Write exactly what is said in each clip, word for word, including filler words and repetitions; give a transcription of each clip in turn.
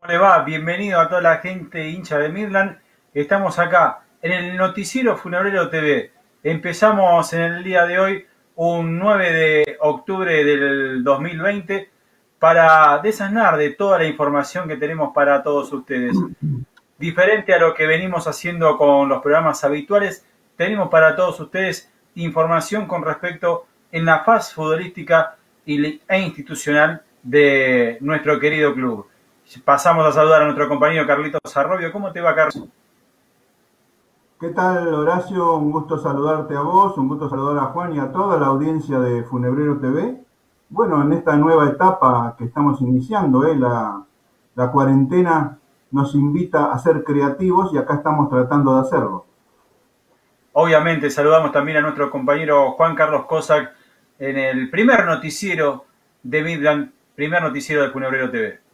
le va? Bienvenido a toda la gente hincha de Midland. Estamos acá en el Noticiero Funebrero T V. Empezamos en el día de hoy, un nueve de octubre del dos mil veinte, para desasnar de toda la información que tenemos para todos ustedes. Diferente a lo que venimos haciendo con los programas habituales, tenemos para todos ustedes información con respecto en la faz futbolística e institucional de nuestro querido club. Pasamos a saludar a nuestro compañero Carlitos Arrobio. ¿Cómo te va, Carlos? ¿Qué tal, Horacio? Un gusto saludarte a vos, un gusto saludar a Juan y a toda la audiencia de Funebrero T V. Bueno, en esta nueva etapa que estamos iniciando, ¿eh? la, la cuarentena nos invita a ser creativos y acá estamos tratando de hacerlo. Obviamente, saludamos también a nuestro compañero Juan Carlos Cossack en el primer noticiero de Midland, primer noticiero de Funebrero T V.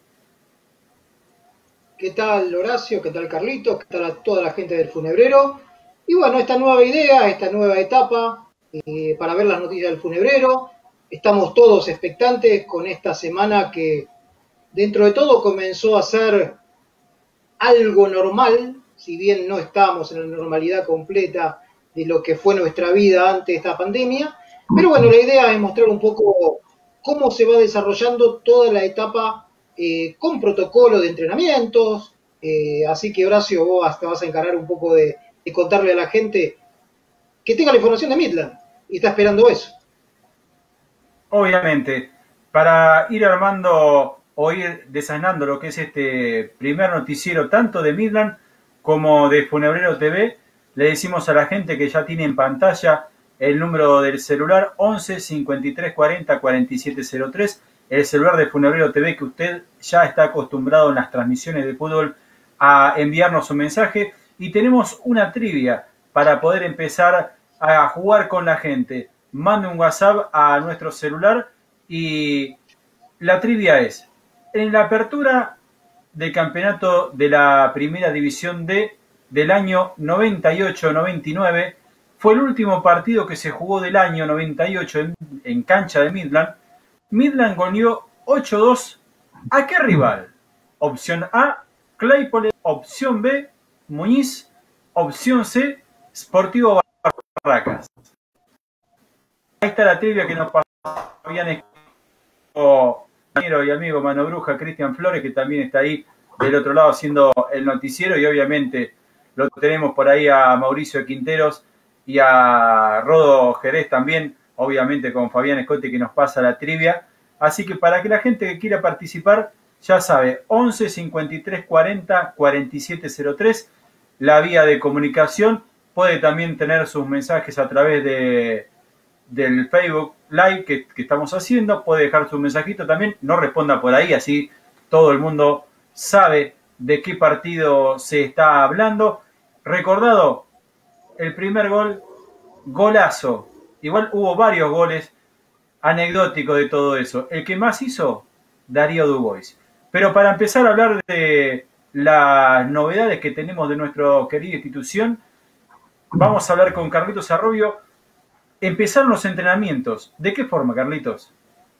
¿Qué tal, Horacio? ¿Qué tal, Carlitos? ¿Qué tal a toda la gente del Funebrero? Y bueno, esta nueva idea, esta nueva etapa eh, para ver las noticias del Funebrero. Estamos todos expectantes con esta semana que dentro de todo comenzó a ser algo normal, si bien no estamos en la normalidad completa de lo que fue nuestra vida antes de esta pandemia. Pero bueno, la idea es mostrar un poco cómo se va desarrollando toda la etapa eh, con protocolo de entrenamientos. Eh, así que, Horacio, vos te vas a encargar un poco de, de contarle a la gente que tenga la información de Midland y está esperando eso. Obviamente, para ir armando o ir desasnando lo que es este primer noticiero tanto de Midland como de Funebrero T V, le decimos a la gente que ya tiene en pantalla el número del celular once cincuenta y tres cuarenta cuarenta y siete cero tres, el celular de Funebrero T V, que usted ya está acostumbrado en las transmisiones de fútbol a enviarnos un mensaje, y tenemos una trivia para poder empezar a jugar con la gente. Mande un WhatsApp a nuestro celular y la trivia es: en la apertura del campeonato de la Primera División D del año noventa y ocho noventa y nueve, fue el último partido que se jugó del año noventa y ocho en, en cancha de Midland. Midland goleó ocho dos. ¿A qué rival? Opción A, Claypole. Opción B, Muñiz. Opción C, Sportivo Barracas. Ahí está la trivia que nos habían escrito compañero y amigo Mano Bruja, Cristian Flores, que también está ahí del otro lado haciendo el noticiero, y obviamente lo tenemos por ahí a Mauricio Quinteros y a Rodo Jerez también, obviamente con Fabián Escote, que nos pasa la trivia. Así que para que la gente que quiera participar, ya sabe, once cincuenta y tres cuarenta cuarenta y siete cero tres, la vía de comunicación. Puede también tener sus mensajes a través de del Facebook Live que, que estamos haciendo. Puede dejar su mensajito también, no responda por ahí, así todo el mundo sabe de qué partido se está hablando. Recordado, el primer gol, golazo. Igual hubo varios goles anecdóticos de todo eso. El que más hizo, Darío Dubois. Pero para empezar a hablar de las novedades que tenemos de nuestra querida institución, vamos a hablar con Carlitos Arrobio. Empezaron los entrenamientos. ¿De qué forma, Carlitos?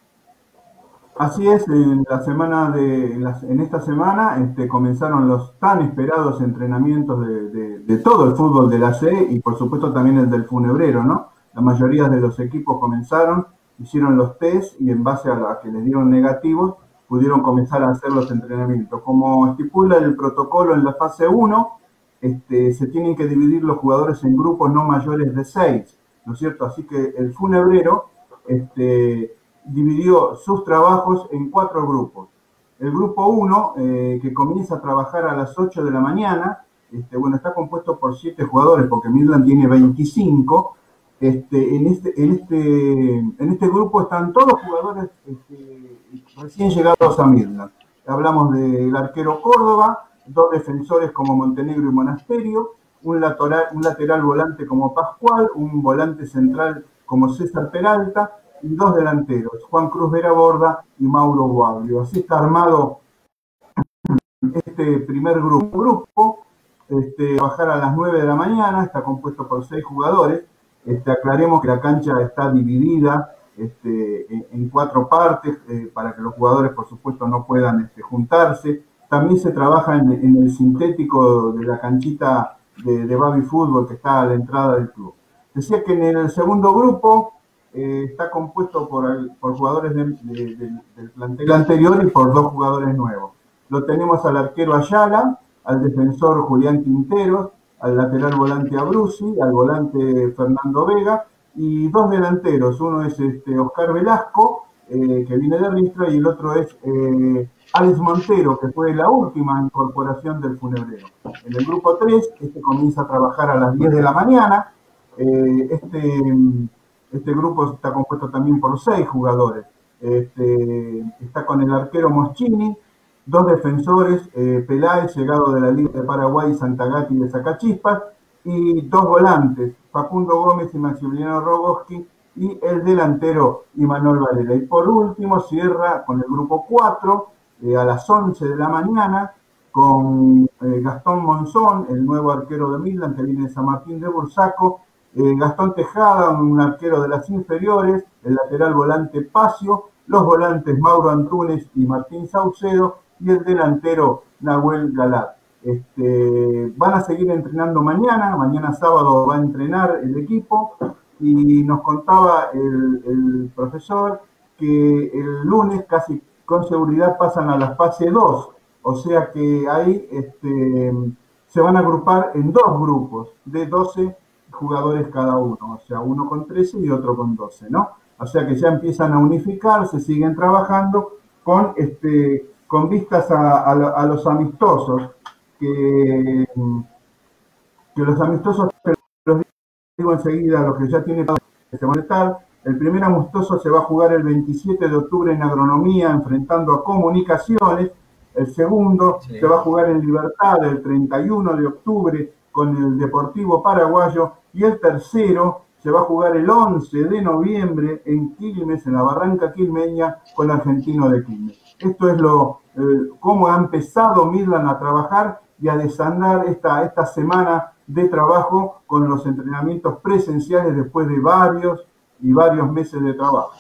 Así es, en la semana de, en, la, en esta semana este, comenzaron los tan esperados entrenamientos de, de, de todo el fútbol de la C y por supuesto también el del Funebrero, ¿no? La mayoría de los equipos comenzaron, hicieron los test y en base a la que les dieron negativos, pudieron comenzar a hacer los entrenamientos. Como estipula el protocolo en la fase uno, este, se tienen que dividir los jugadores en grupos no mayores de seis, ¿no es cierto? Así que el Funebrero este, dividió sus trabajos en cuatro grupos. El grupo uno, eh, que comienza a trabajar a las ocho de la mañana, este, bueno, está compuesto por siete jugadores, porque Midland tiene veinticinco. Este, en, este, en, este, en este grupo están todos jugadores este, recién llegados a Midland. Hablamos del arquero Córdoba, dos defensores como Montenegro y Monasterio, un lateral, un lateral volante como Pascual, un volante central como César Peralta y dos delanteros, Juan Cruz Veraborda y Mauro Guaglio. Así está armado este primer grupo. grupo este, trabajar a las nueve de la mañana, está compuesto por seis jugadores. Este, aclaremos que la cancha está dividida este, en, en cuatro partes eh, para que los jugadores, por supuesto, no puedan este, juntarse. también se trabaja en, en el sintético de la canchita de, de baby fútbol que está a la entrada del club. Decía que en el segundo grupo eh, está compuesto por, por jugadores de, de, de, del plantel anterior y por dos jugadores nuevos. Lo tenemos al arquero Ayala, al defensor Julián Quinteros, al lateral volante Abruzzi, al volante Fernando Vega y dos delanteros. Uno es este, Oscar Velasco, eh, que viene de Ristra, y el otro es eh, Alex Montero, que fue la última incorporación del Funebrero. En el grupo tres, este comienza a trabajar a las diez de la mañana. Eh, este, este grupo está compuesto también por seis jugadores. Este, está con el arquero Moschini, dos defensores, eh, Peláez, llegado de la Liga de Paraguay, Santagati de Sacachispas, y dos volantes, Facundo Gómez y Maximiliano Rogoski, y el delantero Imanol Varela. Y por último cierra con el grupo cuatro, eh, a las once de la mañana, con eh, Gastón Monzón, el nuevo arquero de Midland, que viene de San Martín de Bursaco, eh, Gastón Tejada, un arquero de las inferiores, el lateral volante Pacio, los volantes Mauro Antunes y Martín Saucedo, y el delantero Nahuel Galat. Este, van a seguir entrenando mañana, mañana sábado va a entrenar el equipo, y nos contaba el, el profesor que el lunes casi con seguridad pasan a la fase dos, o sea que ahí este, se van a agrupar en dos grupos de doce jugadores cada uno, o sea, uno con trece y otro con doce, ¿no? O sea que ya empiezan a unificar, se siguen trabajando con, este, con vistas a, a, a los amistosos, que, que los amistosos, los digo enseguida, los que ya tienen que se van a estar. El primer amistoso se va a jugar el veintisiete de octubre en Agronomía, enfrentando a Comunicaciones. El segundo sí. se va a jugar en Libertad el treinta y uno de octubre con el Deportivo Paraguayo. Y el tercero se va a jugar el once de noviembre en Quilmes, en la Barranca Quilmeña, con Argentino de Quilmes. Esto es lo eh, cómo ha empezado Midland a trabajar y a desandar esta, esta semana de trabajo con los entrenamientos presenciales después de varios y varios meses de trabajo.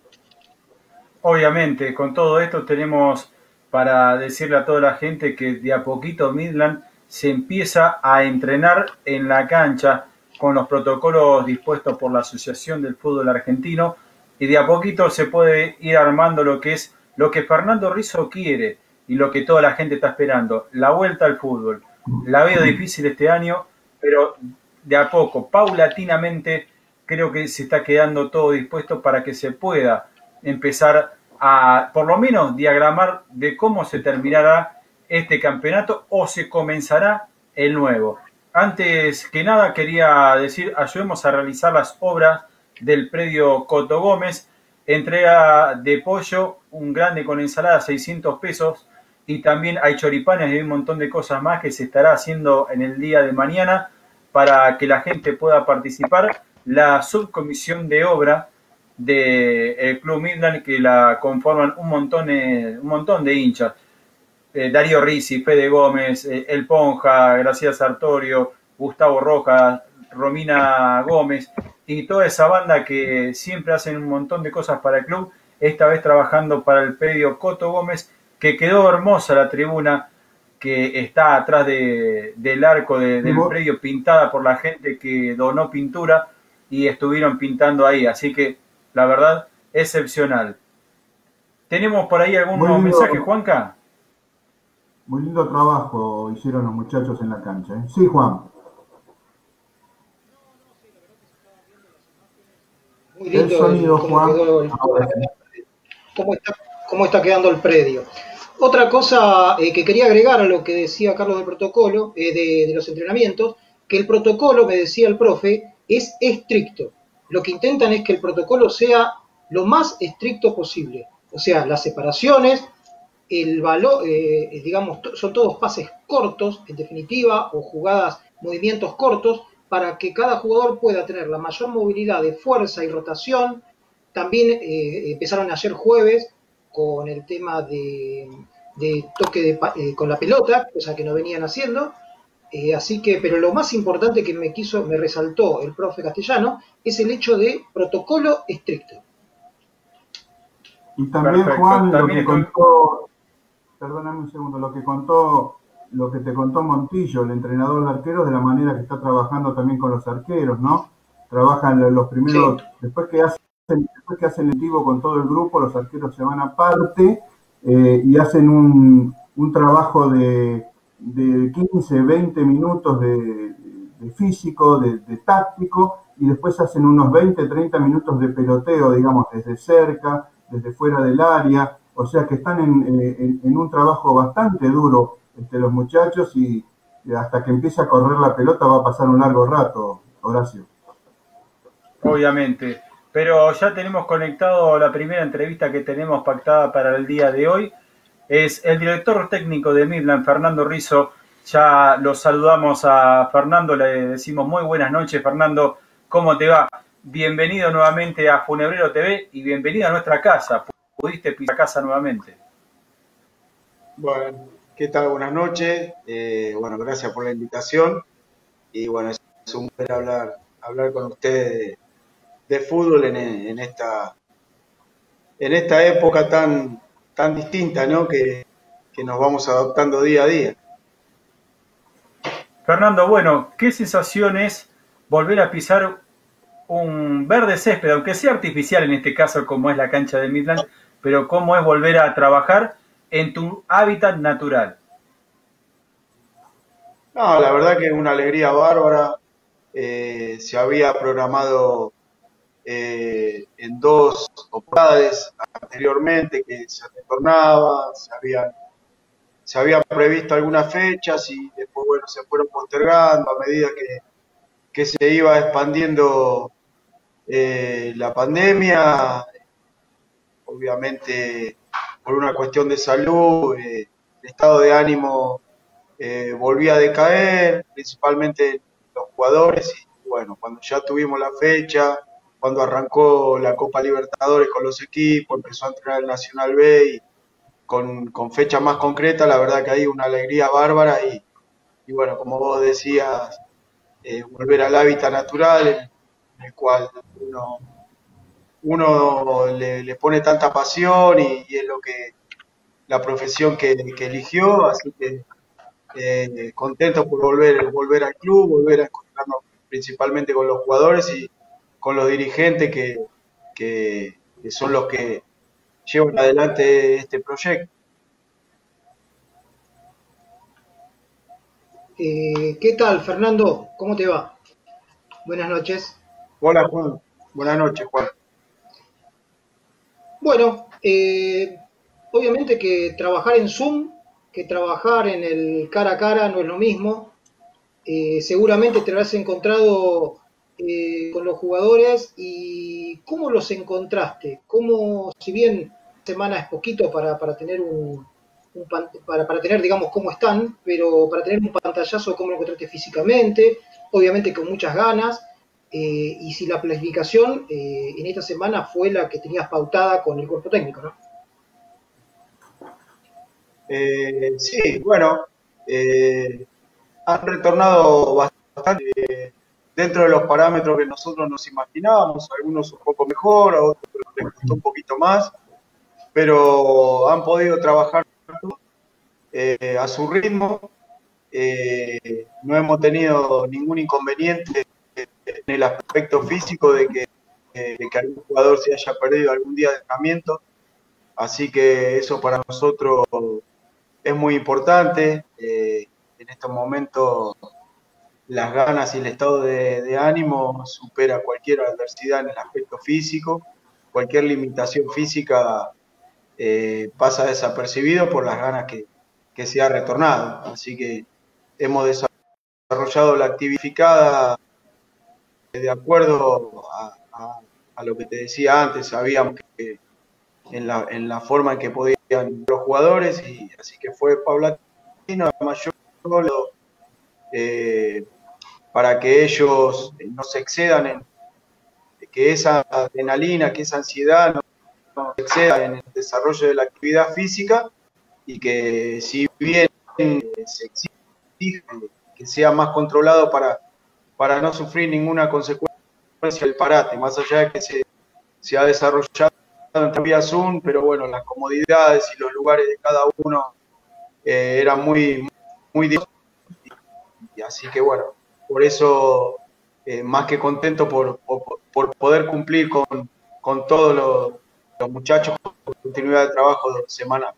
Obviamente, con todo esto tenemos para decirle a toda la gente que de a poquito Midland se empieza a entrenar en la cancha con los protocolos dispuestos por la Asociación del Fútbol Argentino, y de a poquito se puede ir armando lo que es lo que Fernando Rizzo quiere y lo que toda la gente está esperando, la vuelta al fútbol. La veo difícil este año, pero de a poco, paulatinamente, creo que se está quedando todo dispuesto para que se pueda empezar a, por lo menos, diagramar de cómo se terminará este campeonato o se comenzará el nuevo. Antes que nada, quería decir, ayudemos a realizar las obras del predio Coto Gómez, entrega de pollo, un grande con ensalada, seiscientos pesos, y también hay choripanes y un montón de cosas más que se estará haciendo en el día de mañana para que la gente pueda participar. La subcomisión de obra del Club Midland, que la conforman un montón de, un montón de hinchas. Eh, Darío Rizzi, Fede Gómez, eh, El Ponja, Graciela Sartorio, Gustavo Rojas, Romina Gómez y toda esa banda que siempre hacen un montón de cosas para el club, esta vez trabajando para el predio Coto Gómez, que quedó hermosa la tribuna que está atrás de, del arco de, del predio, pintada por la gente que donó pintura y estuvieron pintando ahí, así que la verdad, excepcional. ¿Tenemos por ahí algunos mensajes, Juanca? Muy lindo trabajo hicieron los muchachos en la cancha, ¿eh? Sí, Juan. Muy lindo el sonido, el, Juan. El, cómo, está, cómo está quedando el predio. Otra cosa eh, que quería agregar a lo que decía Carlos del protocolo, eh, de, de los entrenamientos, que el protocolo, me decía el profe, es estricto. Lo que intentan es que el protocolo sea lo más estricto posible. O sea, las separaciones, el valor, eh, digamos, son todos pases cortos, en definitiva, o jugadas, movimientos cortos, para que cada jugador pueda tener la mayor movilidad de fuerza y rotación. También eh, empezaron ayer jueves con el tema de, de toque de, eh, con la pelota, cosa que no venían haciendo. Eh, así que, pero lo más importante que me quiso, me resaltó el profe Castellano, es el hecho de protocolo estricto. Y también, perfecto. Juan, también lo que contó, perdóname un segundo, lo que contó, lo que te contó Montillo, el entrenador de arqueros, de la manera que está trabajando también con los arqueros, ¿no? Trabajan los primeros, sí. después que hacen, después que hacen el vivo con todo el grupo, los arqueros se van aparte eh, y hacen un, un trabajo de, de quince, veinte minutos de, de físico, de, de táctico, y después hacen unos veinte, treinta minutos de peloteo, digamos, desde cerca, desde fuera del área, o sea que están en, en, en un trabajo bastante duro este, los muchachos, y hasta que empiece a correr la pelota va a pasar un largo rato, Horacio. Obviamente, pero ya tenemos conectado la primera entrevista que tenemos pactada para el día de hoy. Es el director técnico de Midland, Fernando Rizzo. Ya lo saludamos a Fernando, le decimos muy buenas noches, Fernando. ¿Cómo te va? Bienvenido nuevamente a Funebrero T V y bienvenido a nuestra casa. ¿Pudiste pisar casa nuevamente? Bueno, ¿qué tal? Buenas noches. Eh, bueno, gracias por la invitación. Y bueno, es un placer hablar, hablar con ustedes de, de fútbol en, en, esta, en esta época tan, tan distinta, ¿no? Que, que nos vamos adaptando día a día. Fernando, bueno, ¿qué sensación es volver a pisar un verde césped, aunque sea artificial en este caso como es la cancha de Midland, pero cómo es volver a trabajar en tu hábitat natural? No, la verdad que es una alegría bárbara. Eh, se había programado eh, en dos oportunidades anteriormente que se retornaba, se habían, se habían previsto algunas fechas y después, bueno, se fueron postergando a medida que, que se iba expandiendo eh, la pandemia. Obviamente, por una cuestión de salud, eh, el estado de ánimo eh, volvía a decaer, principalmente los jugadores, y bueno, cuando ya tuvimos la fecha, cuando arrancó la Copa Libertadores con los equipos, empezó a entrenar el Nacional B y con, con fecha más concreta, la verdad que hay una alegría bárbara y, y bueno, como vos decías, eh, volver al hábitat natural en, en el cual uno, uno le, le pone tanta pasión y, y es lo que la profesión que, que eligió, así que eh, contento por volver, volver al club, volver a encontrarnos principalmente con los jugadores y con los dirigentes que, que, que son los que llevan adelante este proyecto. Eh, ¿Qué tal, Fernando? ¿Cómo te va? Buenas noches. Hola, Juan. Buenas noches, Juan. Bueno, eh, obviamente que trabajar en Zoom, que trabajar en el cara a cara no es lo mismo. Eh, seguramente te habrás encontrado eh, con los jugadores y ¿cómo los encontraste? ¿Cómo, si bien semana es poquito para, para tener un, un para, para tener, digamos, cómo están, pero para tener un pantallazo de cómo lo encontraste físicamente, obviamente con muchas ganas, eh, y si la planificación eh, en esta semana fue la que tenías pautada con el cuerpo técnico, ¿no? Eh, sí, bueno, eh, han retornado bastante eh, dentro de los parámetros que nosotros nos imaginábamos, algunos un poco mejor, a otros les costó un poquito más, pero han podido trabajar eh, a su ritmo. Eh, no hemos tenido ningún inconveniente en el aspecto físico de que, eh, de que algún jugador se haya perdido algún día de entrenamiento, así que eso para nosotros es muy importante. Eh, en estos momentos las ganas y el estado de, de ánimo supera cualquier adversidad en el aspecto físico. Cualquier limitación física eh, pasa desapercibido por las ganas que, que se ha retornado. Así que hemos desarrollado la actividad de acuerdo a, a, a lo que te decía antes. Sabíamos que en la, en la forma en que podían los jugadores, y así que fue paulatino, mayor eh, para que ellos no se excedan, en que esa adrenalina, que esa ansiedad no, no se exceda en el desarrollo de la actividad física, y que si bien se exige que sea más controlado para, para no sufrir ninguna consecuencia del parate, más allá de que se, se ha desarrollado en vía Zoom, pero bueno, las comodidades y los lugares de cada uno eh, eran muy, muy difíciles. Y así que bueno, por eso eh, más que contento por, por, por poder cumplir con, con todos los, los muchachos con continuidad de trabajo de semana.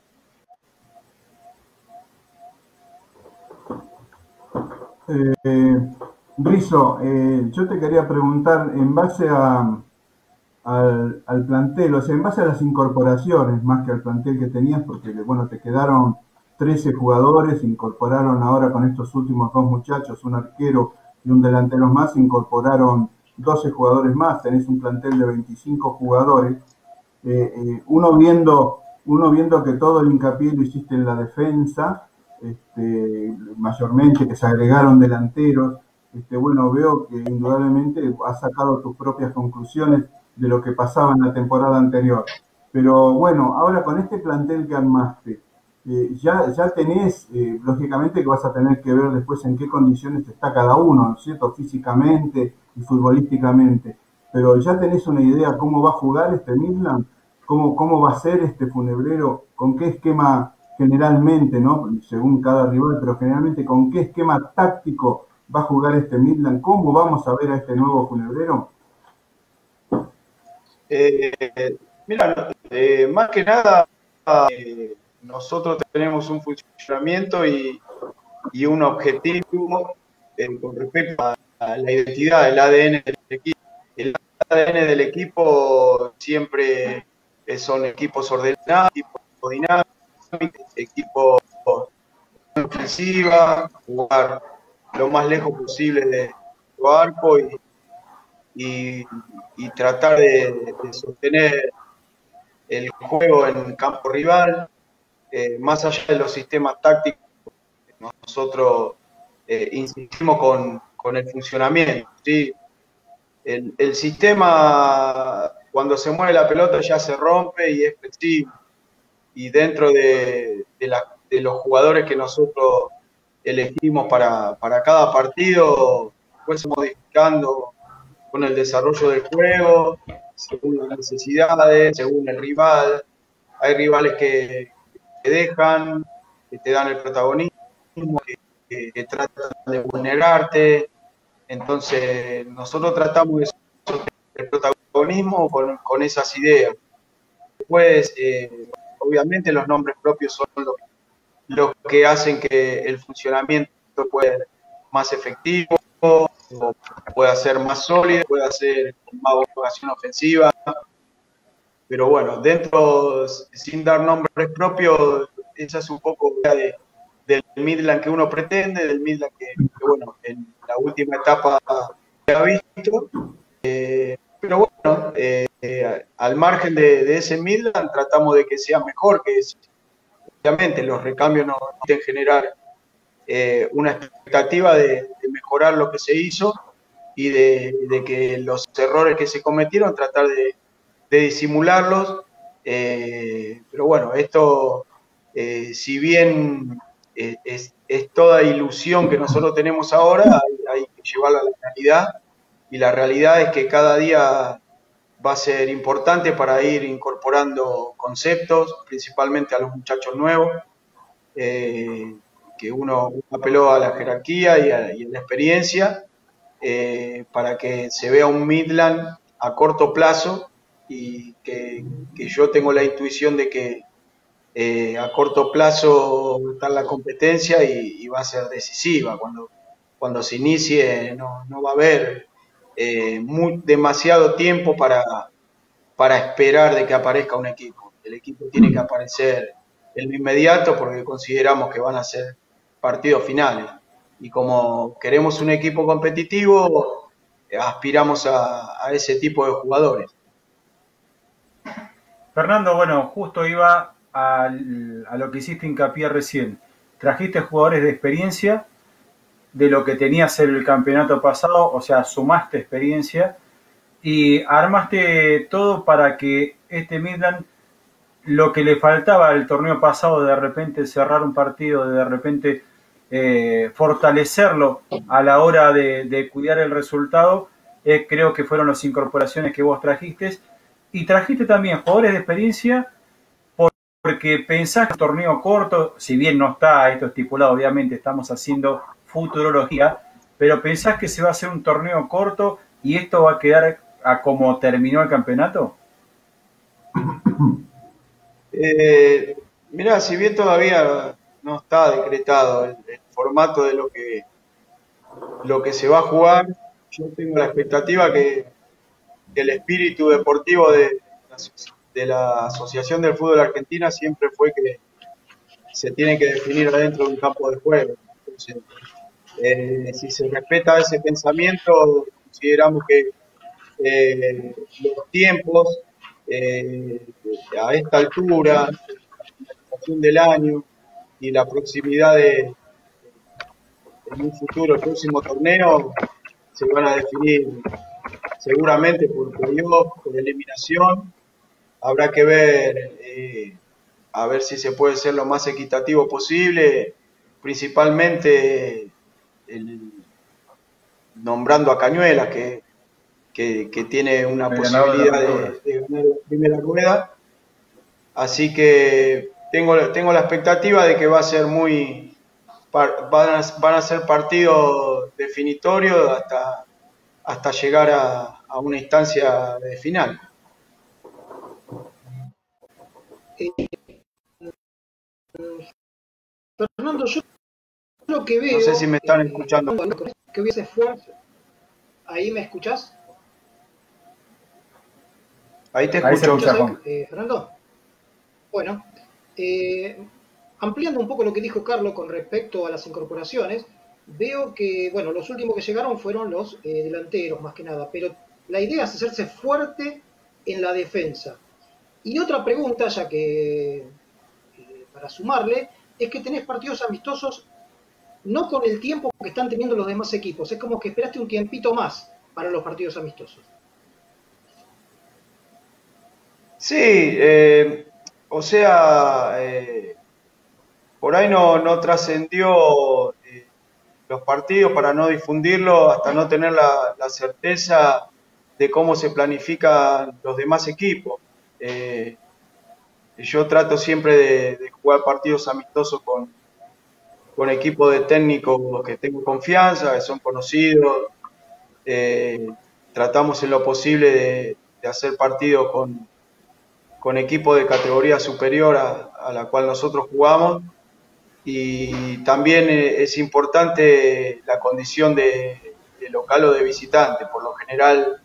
Eh, Rizo, eh, yo te quería preguntar en base a, al, al plantel, o sea, en base a las incorporaciones, más que al plantel que tenías, porque bueno, te quedaron trece jugadores, incorporaron ahora con estos últimos dos muchachos, un arquero y un delantero más, incorporaron doce jugadores más, tenés un plantel de veinticinco jugadores. Eh, eh, uno viendo, uno viendo que todo el hincapié lo hiciste en la defensa, este, mayormente que se agregaron delanteros, este, bueno, veo que indudablemente has sacado tus propias conclusiones de lo que pasaba en la temporada anterior. Pero bueno, ahora con este plantel que armaste, eh, ya, ya tenés, eh, lógicamente que vas a tener que ver después en qué condiciones está cada uno, ¿no es cierto? Físicamente y futbolísticamente. Pero ya tenés una idea cómo va a jugar este Midland, cómo, cómo va a ser este Funebrero, con qué esquema generalmente, ¿no? Según cada rival, pero generalmente con qué esquema táctico va a jugar este Midland, cómo vamos a ver a este nuevo Funebrero. Eh, mira, eh, más que nada, eh, nosotros tenemos un funcionamiento y, y un objetivo eh, con respecto a, a la identidad, el A D N del equipo. El A D N del equipo siempre son equipos ordenados, equipos dinámicos, equipos ofensiva, jugar lo más lejos posible de su arco y, y, y tratar de, de sostener el juego en el campo rival, eh, más allá de los sistemas tácticos. Nosotros eh, insistimos con, con el funcionamiento, ¿sí? El, el sistema, cuando se mueve la pelota, ya se rompe y es flexible. Y dentro de, de, la, de los jugadores que nosotros elegimos para, para cada partido, pues modificando con el desarrollo del juego, según las necesidades, según el rival. Hay rivales que, que dejan, que te dan el protagonismo, que, que, que tratan de vulnerarte. Entonces, nosotros tratamos de sostener el protagonismo con, con esas ideas. Después, eh, obviamente, los nombres propios son los, los que hacen que el funcionamiento pueda ser más efectivo, pueda ser más sólido, pueda ser con más vocación ofensiva. Pero bueno, dentro, sin dar nombres propios, esa es un poco de, del Midland que uno pretende, del Midland que, que bueno, en la última etapa se ha visto. Eh, pero bueno, eh, eh, al margen de, de ese Midland, tratamos de que sea mejor que ese. Obviamente, los recambios nos pueden generar eh, una expectativa de, de mejorar lo que se hizo y de, de que los errores que se cometieron, tratar de, de disimularlos. Eh, pero bueno, esto, eh, si bien eh, es, es toda ilusión que nosotros tenemos ahora, hay, hay que llevarla a la realidad. Y la realidad es que cada día va a ser importante para ir incorporando conceptos, principalmente a los muchachos nuevos, eh, que uno, uno apeló a la jerarquía y a, y a la experiencia, eh, para que se vea un Midland a corto plazo y que, que yo tengo la intuición de que eh, a corto plazo está la competencia y, y va a ser decisiva. Cuando, cuando se inicie no, no va a haber Eh, muy, demasiado tiempo para, para esperar de que aparezca un equipo. El equipo tiene que aparecer en lo inmediato porque consideramos que van a ser partidos finales. Y como queremos un equipo competitivo, aspiramos a, a ese tipo de jugadores. Fernando, bueno, justo iba al, a lo que hiciste hincapié recién. Trajiste jugadores de experiencia de lo que tenías en el campeonato pasado, o sea, sumaste experiencia y armaste todo para que este Midland, lo que le faltaba al torneo pasado, de repente cerrar un partido, de repente eh, fortalecerlo a la hora de, de cuidar el resultado, eh, creo que fueron las incorporaciones que vos trajiste, y trajiste también jugadores de experiencia porque pensás que un torneo corto, si bien no está esto estipulado, obviamente estamos haciendo futurología, pero pensás que se va a hacer un torneo corto y esto va a quedar a como terminó el campeonato. Eh, mirá, si bien todavía no está decretado el, el formato de lo que, lo que se va a jugar, yo tengo la expectativa que, que el espíritu deportivo de, de la Asociación del Fútbol Argentina siempre fue que se tiene que definir adentro de un campo de juego. Entonces, eh, si se respeta ese pensamiento, consideramos que eh, los tiempos eh, a esta altura, la estación del año y la proximidad de en un futuro, el próximo torneo, se van a definir seguramente por playoff, por eliminación. Habrá que ver eh, a ver si se puede ser lo más equitativo posible, principalmente el, nombrando a Cañuelas, que, que, que tiene una El posibilidad de, de, de ganar la primera rueda. Así que tengo, tengo la expectativa de que va a ser muy, van a, van a ser partidos definitorios hasta, hasta llegar a, a una instancia de final. Eh, Fernando, yo lo que veo... No sé si me están eh, escuchando. Que hubiese esfuerzo. ¿Ahí me escuchás? Ahí te escucho. Ahí eh, Fernando. Bueno, eh, ampliando un poco lo que dijo Carlos con respecto a las incorporaciones, veo que, bueno, los últimos que llegaron fueron los eh, delanteros, más que nada, pero la idea es hacerse fuerte en la defensa. Y otra pregunta, ya que, eh, para sumarle, es que tenés partidos amistosos no con el tiempo que están teniendo los demás equipos, es como que esperaste un tiempito más para los partidos amistosos. Sí, eh, o sea, eh, por ahí no, no trascendió eh, los partidos para no difundirlo hasta no tener la, la certeza de cómo se planifican los demás equipos. Eh, yo trato siempre de, de jugar partidos amistosos con, con equipos de técnicos que tengo confianza, que son conocidos. Eh, tratamos en lo posible de, de hacer partidos con, con equipos de categoría superior a, a la cual nosotros jugamos. Y también es importante la condición de, de local o de visitante. Por lo general,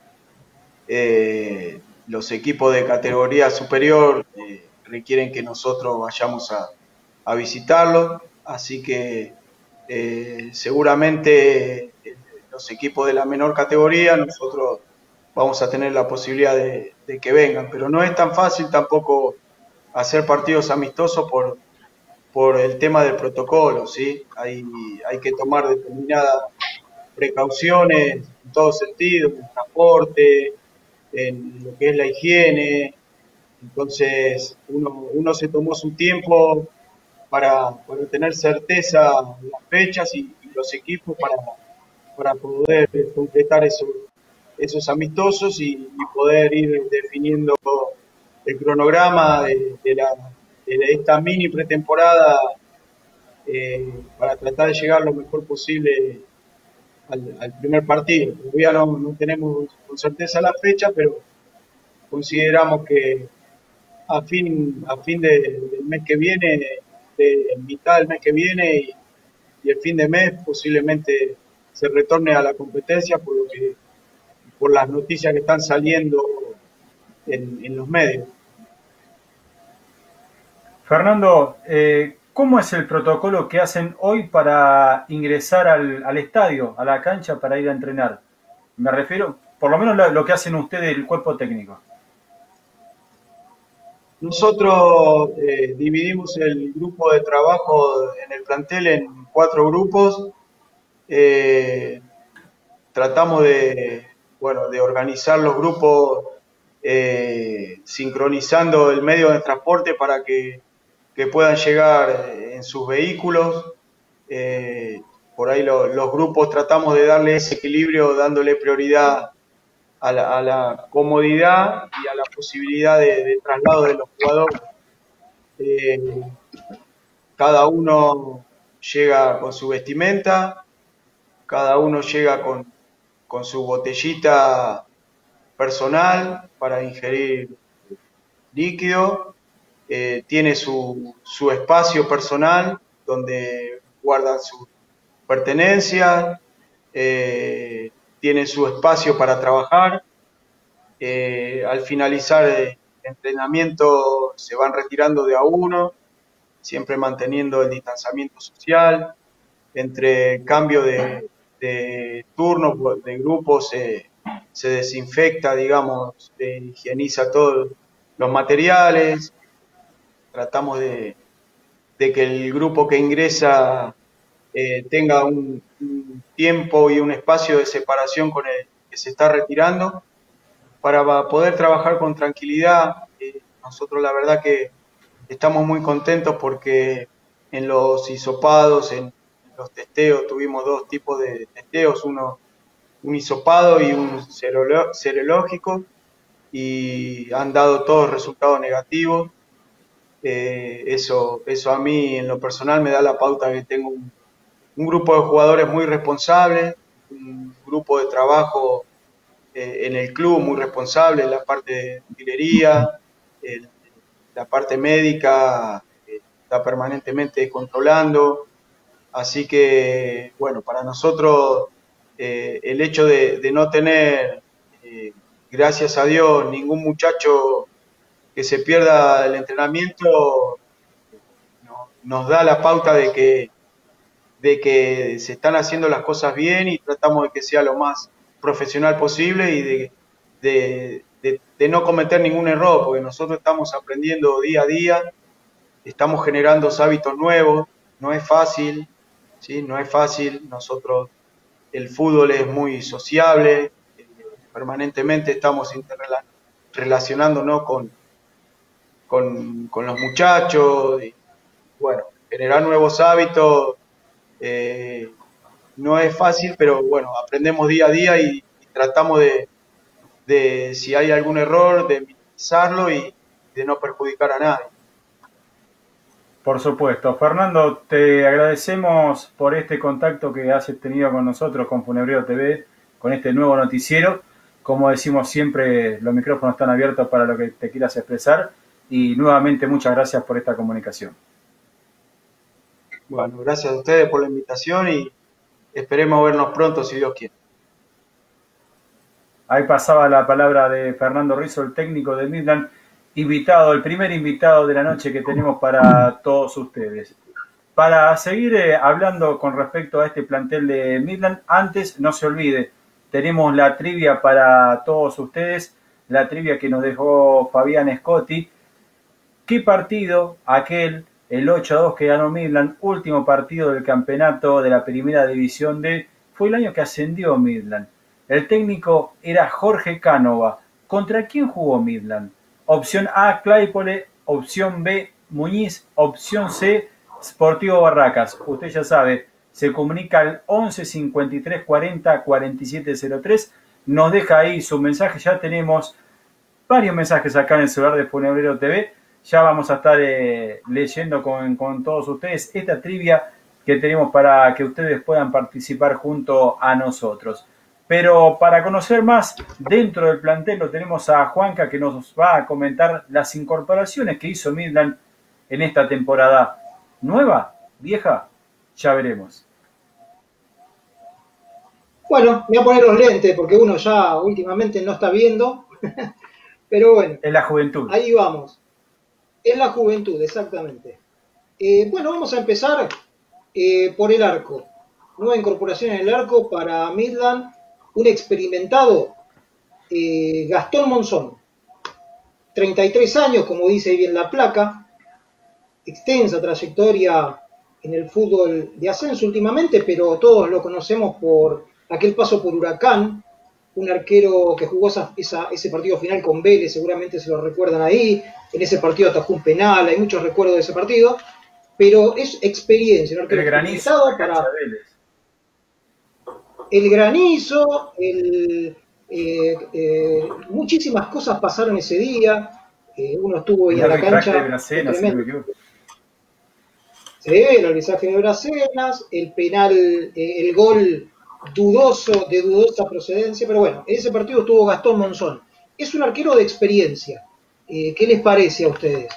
eh, los equipos de categoría superior eh, requieren que nosotros vayamos a, a visitarlos, así que eh, seguramente eh, los equipos de la menor categoría nosotros vamos a tener la posibilidad de, de que vengan, pero no es tan fácil tampoco hacer partidos amistosos por, por el tema del protocolo, ¿sí? Hay, hay que tomar determinadas precauciones en todo sentido, en el transporte, en lo que es la higiene. Entonces uno, uno se tomó su tiempo para, para tener certeza de las fechas y, y los equipos para, para poder completar esos, esos amistosos y, y poder ir definiendo el cronograma de, de, la, de esta mini pretemporada eh, para tratar de llegar lo mejor posible al, al primer partido. Todavía no, no tenemos con certeza la fecha, pero consideramos que a fin, a fin de, del mes que viene, de mitad del mes que viene y, y el fin de mes posiblemente se retorne a la competencia por lo que por las noticias que están saliendo en, en los medios. Fernando, eh, ¿cómo es el protocolo que hacen hoy para ingresar al, al estadio, a la cancha, para ir a entrenar? Me refiero, por lo menos lo que hacen ustedes, el cuerpo técnico. Nosotros eh, dividimos el grupo de trabajo en el plantel en cuatro grupos. Eh, tratamos de, bueno, de organizar los grupos eh, sincronizando el medio de transporte para que, que puedan llegar en sus vehículos. Eh, por ahí lo, los grupos tratamos de darle ese equilibrio, dándole prioridad a la, a la comodidad y a la posibilidad de, de traslado de los jugadores. Eh, cada uno llega con su vestimenta, cada uno llega con, con su botellita personal para ingerir líquido, eh, tiene su, su espacio personal donde guardan sus pertenencias, eh, tiene su espacio para trabajar, eh, al finalizar el entrenamiento se van retirando de a uno, siempre manteniendo el distanciamiento social, entre cambio de, de turno, de grupo, se, se desinfecta, digamos, se higieniza todos los materiales, tratamos de, de que el grupo que ingresa eh, tenga un, un tiempo y un espacio de separación con el que se está retirando, para poder trabajar con tranquilidad. Eh, nosotros la verdad que estamos muy contentos porque en los hisopados, en los testeos, tuvimos dos tipos de testeos, uno un hisopado y un serológico, y han dado todos resultados negativos. Eh, eso, eso a mí en lo personal me da la pauta que tengo un, un grupo de jugadores muy responsables, un grupo de trabajo eh, en el club muy responsable, en la parte de utilería, el, la parte médica eh, está permanentemente controlando, así que, bueno, para nosotros eh, el hecho de, de no tener, eh, gracias a Dios, ningún muchacho que se pierda el entrenamiento, no, nos da la pauta de que, de que se están haciendo las cosas bien y tratamos de que sea lo más profesional posible y de, de, de, de no cometer ningún error, porque nosotros estamos aprendiendo día a día, estamos generando hábitos nuevos, no es fácil, ¿sí? No es fácil, nosotros, el fútbol es muy sociable, eh, permanentemente estamos interrelacionándonos con, con, con los muchachos, y bueno, generar nuevos hábitos eh, no es fácil, pero bueno, aprendemos día a día y, y tratamos de, de, si hay algún error, de minimizarlo y de no perjudicar a nadie. Por supuesto. Fernando, te agradecemos por este contacto que has tenido con nosotros, con Funebrero T V, con este nuevo noticiero. Como decimos siempre, los micrófonos están abiertos para lo que te quieras expresar. Y nuevamente muchas gracias por esta comunicación. Bueno, gracias a ustedes por la invitación y esperemos vernos pronto si Dios quiere. Ahí pasaba la palabra de Fernando Rizzo, el técnico de Midland, invitado, el primer invitado de la noche que tenemos para todos ustedes. Para seguir eh, hablando con respecto a este plantel de Midland, antes no se olvide, tenemos la trivia para todos ustedes, la trivia que nos dejó Fabián Scotti. ¿Qué partido, aquel, el ocho a dos que ganó Midland, último partido del campeonato de la Primera División D, fue el año que ascendió Midland? El técnico era Jorge Cánova. ¿Contra quién jugó Midland? Opción A, Claypole, opción B, Muñiz, opción C, Sportivo Barracas. Usted ya sabe, se comunica al once cincuenta y tres cuarenta cuarenta y siete cero tres, nos deja ahí su mensaje, ya tenemos varios mensajes acá en el celular de Funebrero T V, ya vamos a estar eh, leyendo con, con todos ustedes esta trivia que tenemos para que ustedes puedan participar junto a nosotros. Pero para conocer más dentro del plantel lo tenemos a Juanca, que nos va a comentar las incorporaciones que hizo Midland en esta temporada. ¿Nueva? ¿Vieja? Ya veremos. Bueno, me voy a poner los lentes porque uno ya últimamente no está viendo. Pero bueno. En la juventud. Ahí vamos. En la juventud, exactamente. Eh, bueno, vamos a empezar eh, por el arco. Nueva incorporación en el arco para Midland. Un experimentado, eh, Gastón Monzón, treinta y tres años, como dice bien la placa, extensa trayectoria en el fútbol de ascenso últimamente, pero todos lo conocemos por aquel paso por Huracán, un arquero que jugó esa, esa, ese partido final con Vélez, seguramente se lo recuerdan ahí, en ese partido atajó un penal, hay muchos recuerdos de ese partido, pero es experiencia, un arquero el granizo para... Vélez. El granizo, el, eh, eh, muchísimas cosas pasaron ese día. Eh, uno estuvo ahí El en la arbitraje cancha. de Bracena, si no me equivoco. Sí, el arbitraje de Bracenas, el penal, eh, el gol dudoso, de dudosa procedencia, pero bueno, en ese partido estuvo Gastón Monzón. Es un arquero de experiencia. Eh, ¿Qué les parece a ustedes?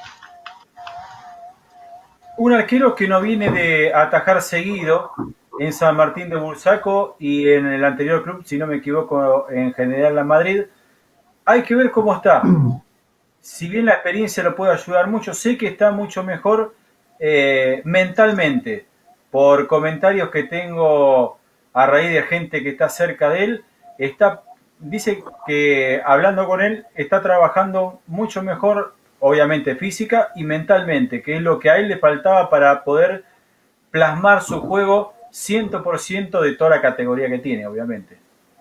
Un arquero que no viene de atajar seguido en San Martín de Bursaco y en el anterior club, si no me equivoco, en General La Madrid. Hay que ver cómo está. Si bien la experiencia lo puede ayudar mucho, sé que está mucho mejor eh, mentalmente. Por comentarios que tengo a raíz de gente que está cerca de él, está, dice que hablando con él está trabajando mucho mejor, obviamente física y mentalmente, que es lo que a él le faltaba para poder plasmar su juego cien por ciento de toda la categoría que tiene, obviamente.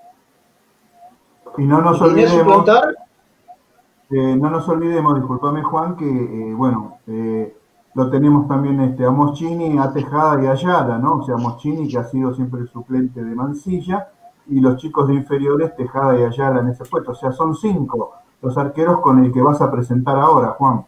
Y no nos ¿Tenés un olvidemos, plantar? eh, no nos olvidemos, discúlpame Juan, que eh, bueno, eh, lo tenemos también este, a Moschini, a Tejada y a Ayala, ¿no? O sea, Moschini que ha sido siempre el suplente de Mansilla, y los chicos de inferiores, Tejada y Ayala en ese puesto. O sea, son cinco los arqueros con el que vas a presentar ahora, Juan.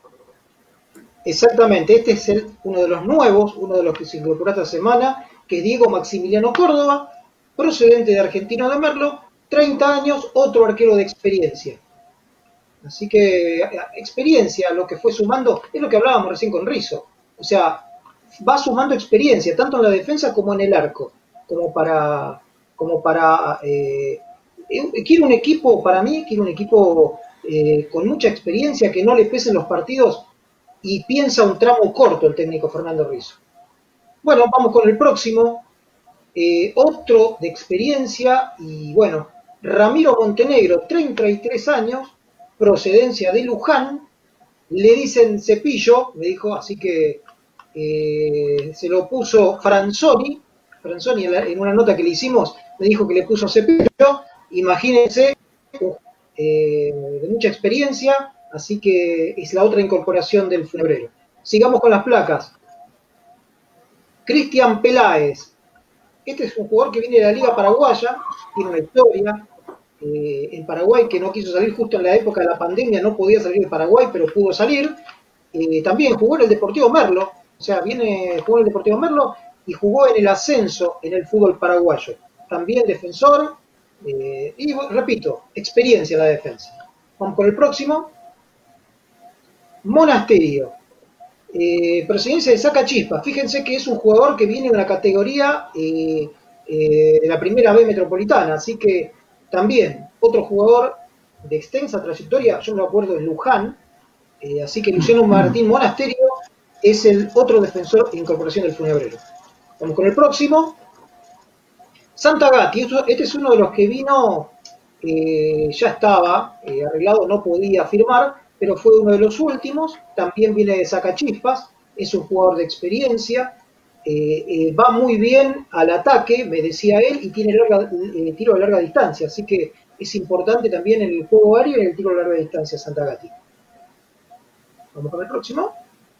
Exactamente, este es el, uno de los nuevos, uno de los que se incorporó esta semana, que es Diego Maximiliano Córdoba, procedente de Argentino de Merlo, treinta años, otro arquero de experiencia. Así que experiencia, lo que fue sumando, es lo que hablábamos recién con Rizzo. O sea, va sumando experiencia, tanto en la defensa como en el arco, como para... Como para eh, quiero un equipo, para mí, quiero un equipo eh, con mucha experiencia, que no le pesen los partidos, y piensa un tramo corto el técnico Fernando Rizzo. Bueno, vamos con el próximo, eh, otro de experiencia, y bueno, Ramiro Montenegro, treinta y tres años, procedencia de Luján, le dicen Cepillo, me dijo, así que eh, se lo puso Franzoni, Franzoni en, la, en una nota que le hicimos, me dijo que le puso Cepillo, imagínense, eh, de mucha experiencia, así que es la otra incorporación del Funebrero. Sigamos con las placas. Cristian Peláez. Este es un jugador que viene de la Liga Paraguaya, tiene una historia. Eh, en Paraguay, que no quiso salir justo en la época de la pandemia, no podía salir de Paraguay, pero pudo salir. Eh, también jugó en el Deportivo Merlo, o sea, viene, jugó en el Deportivo Merlo y jugó en el ascenso en el fútbol paraguayo. También defensor, eh, y repito, experiencia en la defensa. Vamos con el próximo. Monasterio, eh, presidencia de Sacachispas. Fíjense que es un jugador que viene de una categoría eh, eh, de la primera B metropolitana, así que también otro jugador de extensa trayectoria, yo me acuerdo en Luján, eh, así que Luciano Martín Monasterio es el otro defensor de incorporación del Funebrero. Vamos con el próximo. Santagati, este es uno de los que vino, eh, ya estaba eh, arreglado, no podía firmar, pero fue uno de los últimos, también viene de Sacachispas, es un jugador de experiencia, eh, eh, va muy bien al ataque, me decía él, y tiene larga, eh, tiro de larga distancia, así que es importante también en el juego aéreo y en el tiro de larga distancia Santagati. Vamos con el próximo.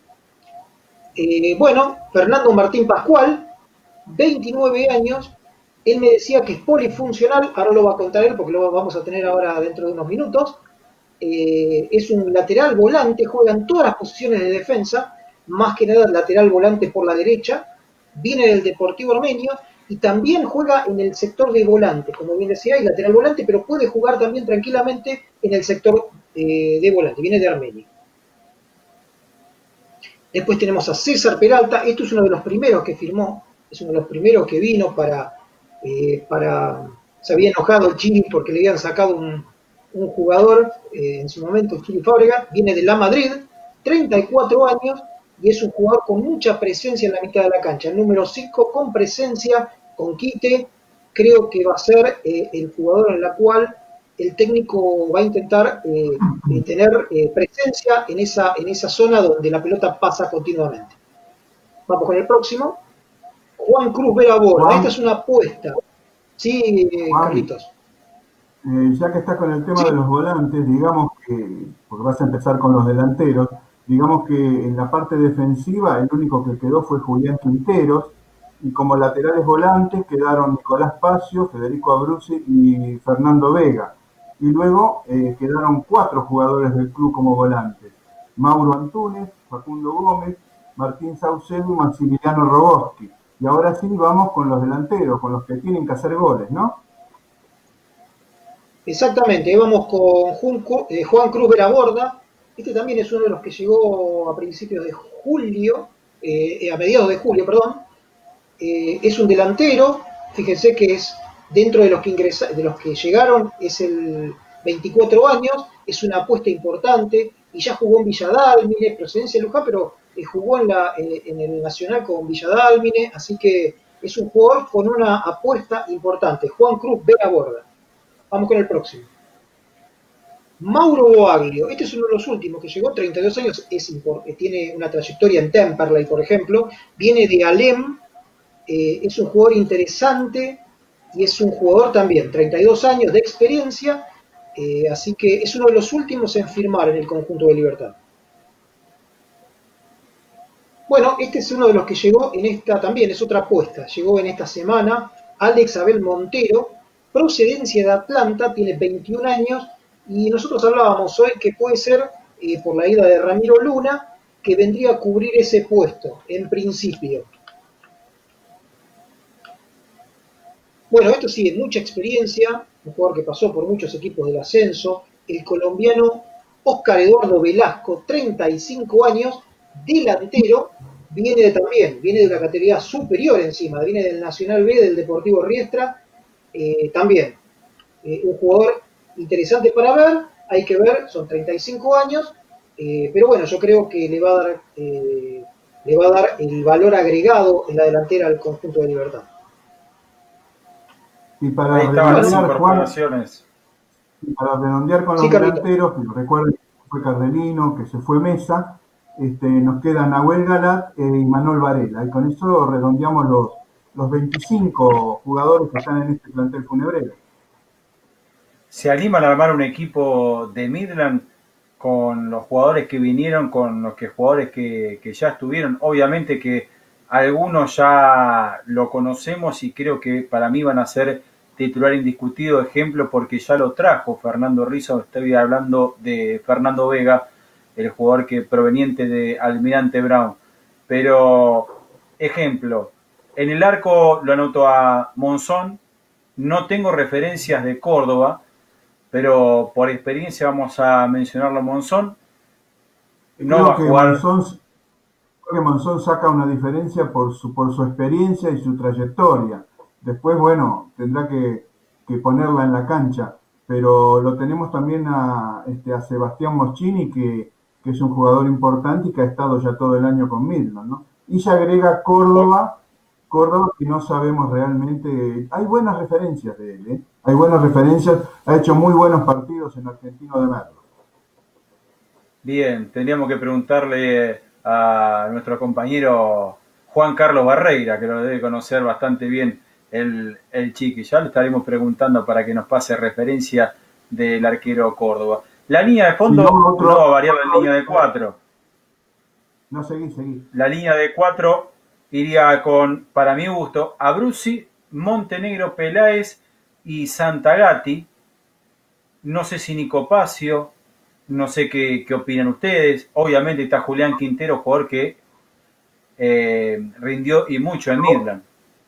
Eh, bueno, Fernando Martín Pascual, veintinueve años, él me decía que es polifuncional, ahora lo va a contar él porque lo vamos a tener ahora dentro de unos minutos. Eh, es un lateral volante, juega en todas las posiciones de defensa, más que nada lateral volante por la derecha, viene del Deportivo Armenio y también juega en el sector de volante, como bien decía, hay lateral volante, pero puede jugar también tranquilamente en el sector eh, de volante, viene de Armenio. Después tenemos a César Peralta, esto es uno de los primeros que firmó, es uno de los primeros que vino para, eh, para se había enojado el Chili porque le habían sacado un, un jugador, eh, en su momento el Chili Fábrega, viene de La Madrid, treinta y cuatro años, y es un jugador con mucha presencia en la mitad de la cancha, el número cinco con presencia, con quite, creo que va a ser eh, el jugador en la cual el técnico va a intentar eh, eh, tener eh, presencia en esa, en esa zona donde la pelota pasa continuamente. Vamos con el próximo. Juan Cruz Vera Borda. Esta es una apuesta. Sí, Juan, Carlitos. Eh, ya que estás con el tema sí. de los volantes, digamos que, porque vas a empezar con los delanteros, digamos que en la parte defensiva el único que quedó fue Julián Quinteros, y como laterales volantes quedaron Nicolás Pacio, Federico Abruzzi y Fernando Vega. y luego eh, quedaron cuatro jugadores del club como volantes. Mauro Antunes, Facundo Gómez, Martín Saucedo y Maximiliano Rogoski. Y ahora sí vamos con los delanteros, con los que tienen que hacer goles, ¿no? Exactamente, vamos con Juan Cruz Veraborda. Este también es uno de los que llegó a principios de julio, eh, a mediados de julio, perdón. Eh, es un delantero, fíjense que es dentro de los que ingresa, de los que llegaron, es el veinticuatro años, es una apuesta importante y ya jugó en Villadálmine, procedencia de Luján, pero eh, jugó en, la, eh, en el Nacional con Villadálmine, así que es un jugador con una apuesta importante. Juan Cruz Veraborda. Vamos con el próximo. Mauro Boaglio, este es uno de los últimos que llegó, treinta y dos años, es tiene una trayectoria en Temperley, por ejemplo, viene de Alem, eh, es un jugador interesante y es un jugador también, treinta y dos años de experiencia, eh, así que es uno de los últimos en firmar en el conjunto de Libertad. Bueno, este es uno de los que llegó en esta, también es otra apuesta, llegó en esta semana, Alex Abel Montero, procedencia de Atlanta, tiene veintiún años, y nosotros hablábamos hoy que puede ser, eh, por la ida de Ramiro Luna, que vendría a cubrir ese puesto, en principio. Bueno, esto sí, mucha experiencia, un jugador que pasó por muchos equipos del ascenso, el colombiano Oscar Eduardo Velasco, treinta y cinco años, delantero, viene de, también, viene de una categoría superior encima, viene del Nacional B, del Deportivo Riestra, eh, también, eh, un jugador interesante para ver, hay que ver, son treinta y cinco años, eh, pero bueno, yo creo que le va a dar eh, le va a dar el valor agregado en la delantera al conjunto de Libertad. Y para Ahí estaban las redondear, incorporaciones. Juan, para redondear con los Sí, Carlito. delanteros, que recuerden que fue Cardelino, que se fue Mesa, este, nos quedan Nahuel Galat eh, y Manuel Varela, y con eso redondeamos los, los veinticinco jugadores que están en este plantel funebrero. ¿Se animan a armar un equipo de Midland con los jugadores que vinieron, con los que jugadores que, que ya estuvieron? Obviamente que algunos ya lo conocemos y creo que para mí van a ser titular indiscutido, ejemplo, porque ya lo trajo Fernando Rizzo. Estoy hablando de Fernando Vega, el jugador que proveniente de Almirante Brown. Pero, ejemplo, en el arco lo anoto a Monzón, no tengo referencias de Córdoba, pero por experiencia vamos a mencionarlo a Monzón. No creo va a que jugar. Monzón, creo que Monzón saca una diferencia por su, por su experiencia y su trayectoria. Después, bueno, tendrá que, que ponerla en la cancha. Pero lo tenemos también a, este, a Sebastián Moschini, que, que es un jugador importante y que ha estado ya todo el año con Midland, ¿no? Y se agrega Córdoba, Córdoba que no sabemos realmente. Hay buenas referencias de él, ¿eh? Hay buenas referencias, ha hecho muy buenos partidos en Argentino de Merlo. Bien, tendríamos que preguntarle a nuestro compañero Juan Carlos Barreira, que lo debe conocer bastante bien el, el Chiqui. Ya le estaremos preguntando para que nos pase referencia del arquero Córdoba. La línea de fondo Si no, otro, no va a variar la línea de cuatro. No, seguí, seguí. La línea de cuatro iría con, para mi gusto, Abruzzi, Montenegro, Peláez y Santagati. No sé si Nicopacio, no sé qué, qué opinan ustedes. Obviamente está Julián Quintero, jugador que eh, rindió y mucho en Midland.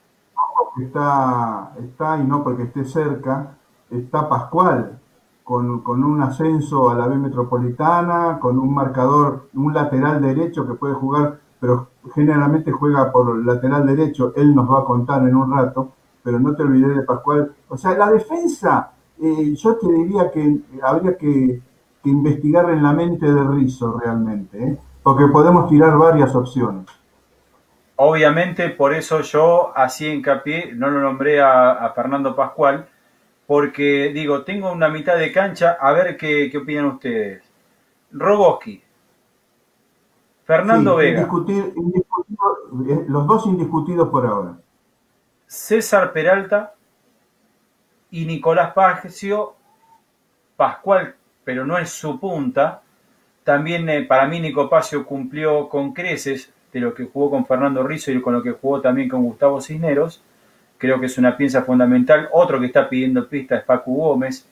Está, está, y no porque esté cerca, está Pascual, con, con un ascenso a la B Metropolitana, con un marcador, un lateral derecho que puede jugar, pero generalmente juega por lateral derecho, él nos va a contar en un rato, pero no te olvides de Pascual. O sea, la defensa, eh, yo te diría que habría que, que investigar en la mente de Rizzo realmente, ¿eh? Porque podemos tirar varias opciones. Obviamente, por eso yo así hincapié, no lo nombré a, a Fernando Pascual, porque digo, tengo una mitad de cancha, a ver qué, qué opinan ustedes. Rogoski, Fernando sí, Vega, indiscutir, indiscutido, los dos indiscutidos por ahora. César Peralta y Nicolás Pacio. Pascual, pero no es su punta. También eh, para mí Nicopacio cumplió con creces de lo que jugó con Fernando Rizzo y con lo que jugó también con Gustavo Cisneros. Creo que es una pieza fundamental. Otro que está pidiendo pista es Facu Gómez.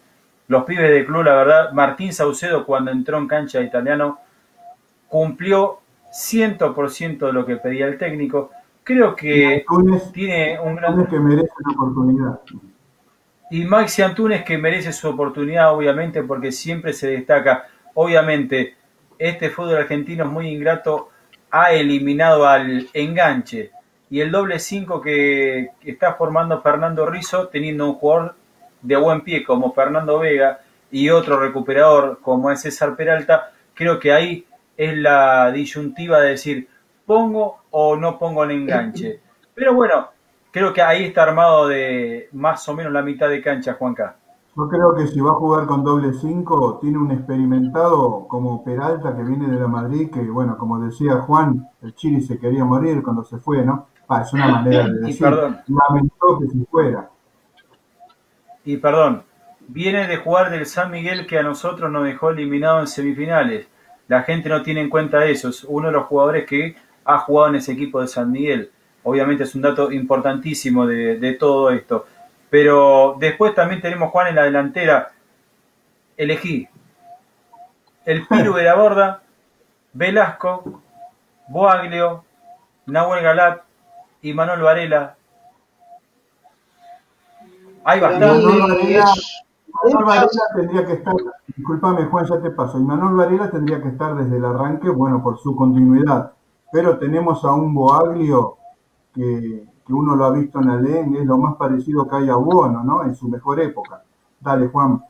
los pibes del club, la verdad, Martín Saucedo cuando entró en cancha de Italiano cumplió cien por ciento de lo que pedía el técnico. Creo que Antunes, tiene un gran... que merece una oportunidad. Y Maxi Antunes que merece su oportunidad, obviamente, porque siempre se destaca. Obviamente, este fútbol argentino es muy ingrato, ha eliminado al enganche. Y el doble cinco que, que está formando Fernando Rizzo, teniendo un jugador de buen pie como Fernando Vega y otro recuperador como es César Peralta, creo que ahí es la disyuntiva de decir, ¿pongo o no pongo el enganche? Pero bueno, creo que ahí está armado de más o menos la mitad de cancha, Juanca. Yo creo que si va a jugar con doble cinco, tiene un experimentado como Peralta que viene de la Madrid, que bueno, como decía Juan, el Chili se quería morir cuando se fue, ¿no? Ah, es una manera de decir, y perdón, lamentó que se fuera. Y perdón, viene de jugar del San Miguel que a nosotros nos dejó eliminado en semifinales. La gente no tiene en cuenta eso, es uno de los jugadores que ha jugado en ese equipo de San Miguel. Obviamente es un dato importantísimo de, de todo esto. Pero después también tenemos, Juan, en la delantera. Elegí el Piru de la Borda, Velasco, Boaglio, Nahuel Galat y Manuel Varela. Hay bastante. Manuel Varela, Manuel Varela tendría que estar, discúlpame Juan, ya te paso, y Manuel Varela tendría que estar desde el arranque, bueno, por su continuidad. Pero tenemos a un Boaglio que, que uno lo ha visto en Alén, es lo más parecido que hay a Buono, ¿no? En su mejor época. Dale, Juan.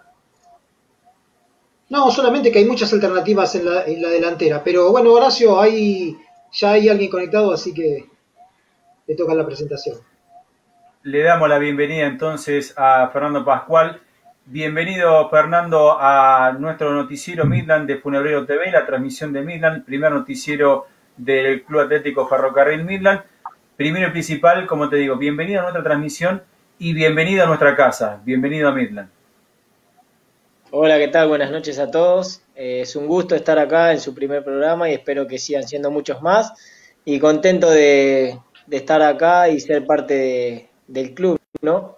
No, solamente que hay muchas alternativas en la, en la delantera. Pero bueno, Horacio, hay, ya hay alguien conectado, así que le toca la presentación. Le damos la bienvenida entonces a Fernando Pascual. Bienvenido, Fernando, a nuestro noticiero Midland de Funebrero T V, la transmisión de Midland, primer noticiero del Club Atlético Ferrocarril Midland. Primero y principal, como te digo, bienvenido a nuestra transmisión y bienvenido a nuestra casa. Bienvenido a Midland. Hola, ¿qué tal? Buenas noches a todos. Eh, es un gusto estar acá en su primer programa y espero que sigan siendo muchos más. Y contento de, de estar acá y ser parte de, del club, ¿no?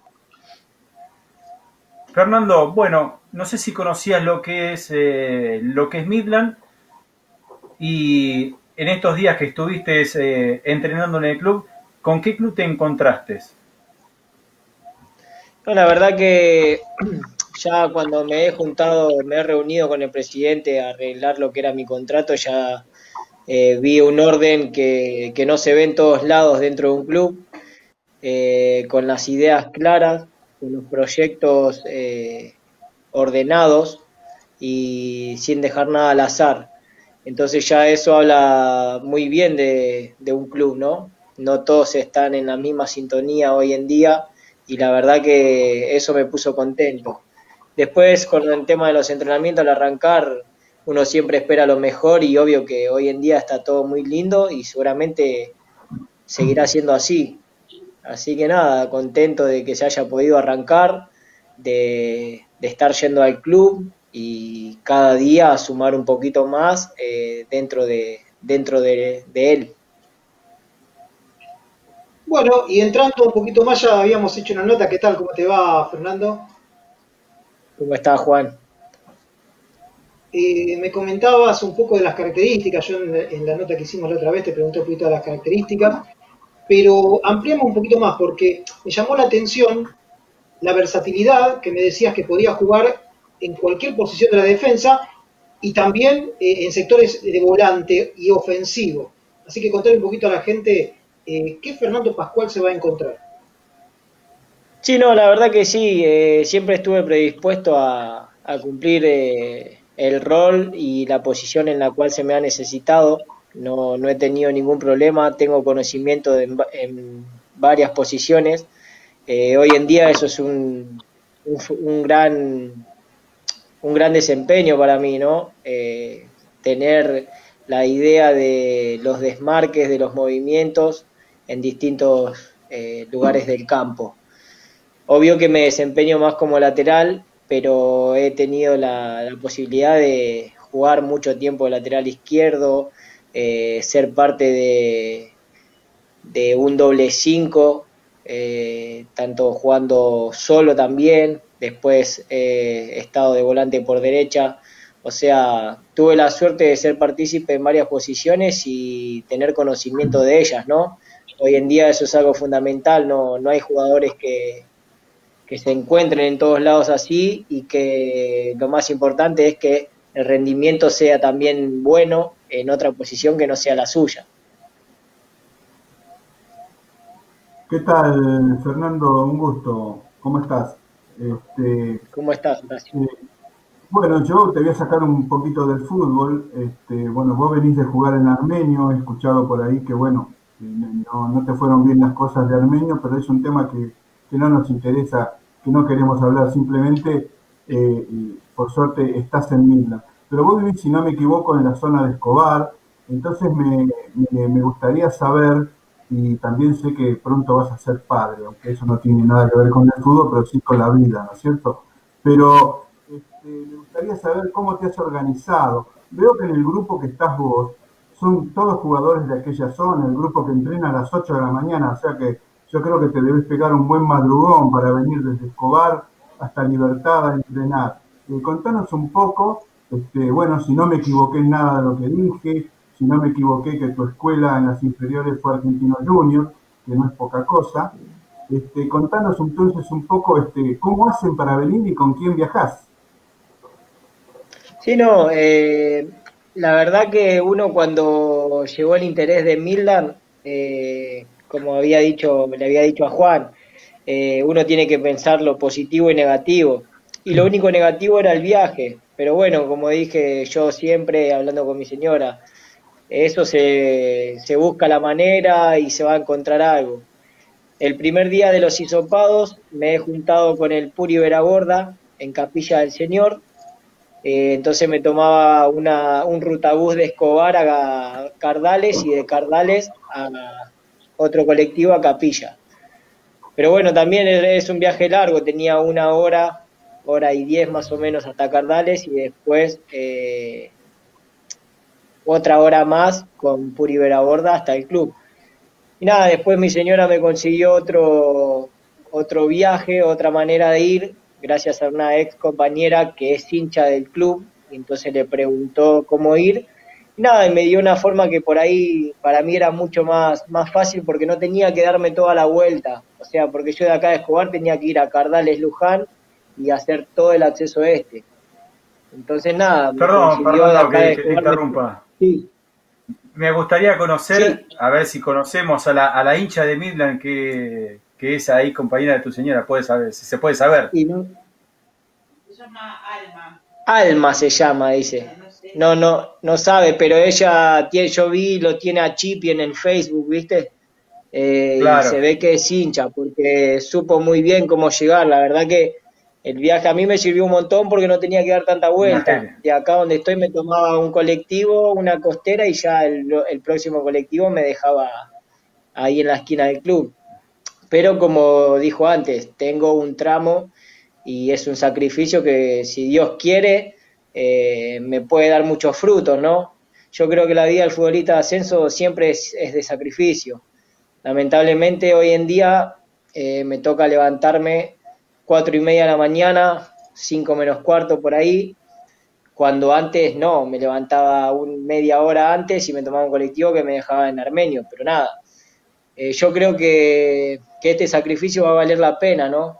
Fernando, bueno, no sé si conocías lo que es eh, lo que es Midland y en estos días que estuviste eh, entrenando en el club, ¿con qué club te encontraste? No, la verdad que ya cuando me he juntado, me he reunido con el presidente a arreglar lo que era mi contrato, ya eh, vi un orden que, que no se ve en todos lados dentro de un club, eh, con las ideas claras, con los proyectos eh, ordenados y sin dejar nada al azar. Entonces ya eso habla muy bien de, de un club, ¿no? No todos están en la misma sintonía hoy en día y la verdad que eso me puso contento. Después con el tema de los entrenamientos al arrancar, uno siempre espera lo mejor y obvio que hoy en día está todo muy lindo y seguramente seguirá siendo así. Así que nada, contento de que se haya podido arrancar, de, de estar yendo al club y cada día sumar un poquito más eh, dentro de dentro de, de él. Bueno, y entrando un poquito más, ya habíamos hecho una nota. ¿Qué tal? ¿Cómo te va, Fernando? ¿Cómo está, Juan? Eh, me comentabas un poco de las características. Yo en, en la nota que hicimos la otra vez te pregunté un poquito de las características, pero ampliamos un poquito más porque me llamó la atención la versatilidad que me decías que podía jugar en cualquier posición de la defensa y también eh, en sectores de volante y ofensivo. Así que contarle un poquito a la gente eh, qué Fernando Pascual se va a encontrar. Sí, no, la verdad que sí, eh, siempre estuve predispuesto a, a cumplir eh, el rol y la posición en la cual se me ha necesitado. No, no he tenido ningún problema, tengo conocimiento de, en, en varias posiciones. Eh, hoy en día eso es un, un, un gran un gran desempeño para mí, ¿no? Eh, tener la idea de los desmarques, de los movimientos en distintos eh, lugares del campo. Obvio que me desempeño más como lateral, pero he tenido la, la posibilidad de jugar mucho tiempo de lateral izquierdo, eh, ser parte de, de un doble cinco eh, tanto jugando solo también, después eh, he estado de volante por derecha, o sea, tuve la suerte de ser partícipe en varias posiciones y tener conocimiento de ellas, ¿no? Hoy en día eso es algo fundamental, no, no hay jugadores que, que se encuentren en todos lados así y que lo más importante es que el rendimiento sea también bueno en otra posición que no sea la suya. ¿Qué tal, Fernando? Un gusto. ¿Cómo estás? Este, ¿Cómo estás, Horacio? eh, bueno, yo te voy a sacar un poquito del fútbol. Este, bueno, vos venís de jugar en Armenio, he escuchado por ahí que, bueno, eh, no, no te fueron bien las cosas de Armenio, pero es un tema que, que no nos interesa, que no queremos hablar, simplemente, eh, y por suerte, estás en Midland. Pero vos vivís, si no me equivoco, en la zona de Escobar, entonces me, me, me gustaría saber, y también sé que pronto vas a ser padre, aunque eso no tiene nada que ver con el fútbol, pero sí con la vida, ¿no es cierto? Pero este, me gustaría saber cómo te has organizado. Veo que en el grupo que estás vos son todos jugadores de aquella zona, el grupo que entrena a las ocho de la mañana, o sea que yo creo que te debes pegar un buen madrugón para venir desde Escobar hasta Libertad a entrenar. Eh, contanos un poco, este, bueno, si no me equivoqué en nada de lo que dije, si no me equivoqué que tu escuela en las inferiores fue Argentino Junior, que no es poca cosa. Este, contanos entonces un poco este, cómo hacen para venir y con quién viajás. Sí, no, eh, la verdad que uno cuando llegó el interés de Midland, eh, como había dicho, le había dicho a Juan, eh, uno tiene que pensar lo positivo y negativo. Y lo único negativo era el viaje. Pero bueno, como dije yo siempre hablando con mi señora, eso se, se busca la manera y se va a encontrar algo. El primer día de los hisopados me he juntado con el Puri Veragorda en Capilla del Señor. Eh, entonces me tomaba una, un rutabús de Escobar a Cardales y de Cardales a otro colectivo a Capilla. Pero bueno, también es un viaje largo, tenía una hora, hora y diez más o menos hasta Cardales y después eh, otra hora más con Puri Veraborda hasta el club. Y nada, después mi señora me consiguió otro, otro viaje, otra manera de ir, gracias a una ex compañera que es hincha del club, y entonces le preguntó cómo ir. Y nada, y me dio una forma que por ahí para mí era mucho más, más fácil porque no tenía que darme toda la vuelta. O sea, porque yo de acá de Escobar tenía que ir a Cardales Luján y hacer todo el acceso este. Entonces nada, me Perdón, consiguió de perdón, acá que, de que te Escobar. interrumpa. Sí. Me gustaría conocer, Sí. a ver si conocemos a la, a la hincha de Midland que, que es ahí compañera de tu señora, puede saber, si se puede saber. Y no, Se llama Alma. Alma se llama, dice. No, no, no sabe, pero ella tiene, yo vi, lo tiene a Chipi en el Facebook, ¿viste? Eh, Claro. Y se ve que es hincha, porque supo muy bien cómo llegar. La verdad que el viaje a mí me sirvió un montón porque no tenía que dar tanta vuelta. Imagínate. De acá donde estoy me tomaba un colectivo, una costera y ya el, el próximo colectivo me dejaba ahí en la esquina del club. Pero como dijo antes, tengo un tramo y es un sacrificio que si Dios quiere eh, me puede dar muchos frutos, ¿no? Yo creo que la vida del futbolista de ascenso siempre es, es de sacrificio. Lamentablemente hoy en día eh, me toca levantarme cuatro y media de la mañana, cinco menos cuarto por ahí, cuando antes no, me levantaba un media hora antes y me tomaba un colectivo que me dejaba en Armenio, pero nada. Eh, yo creo que, que este sacrificio va a valer la pena, ¿no?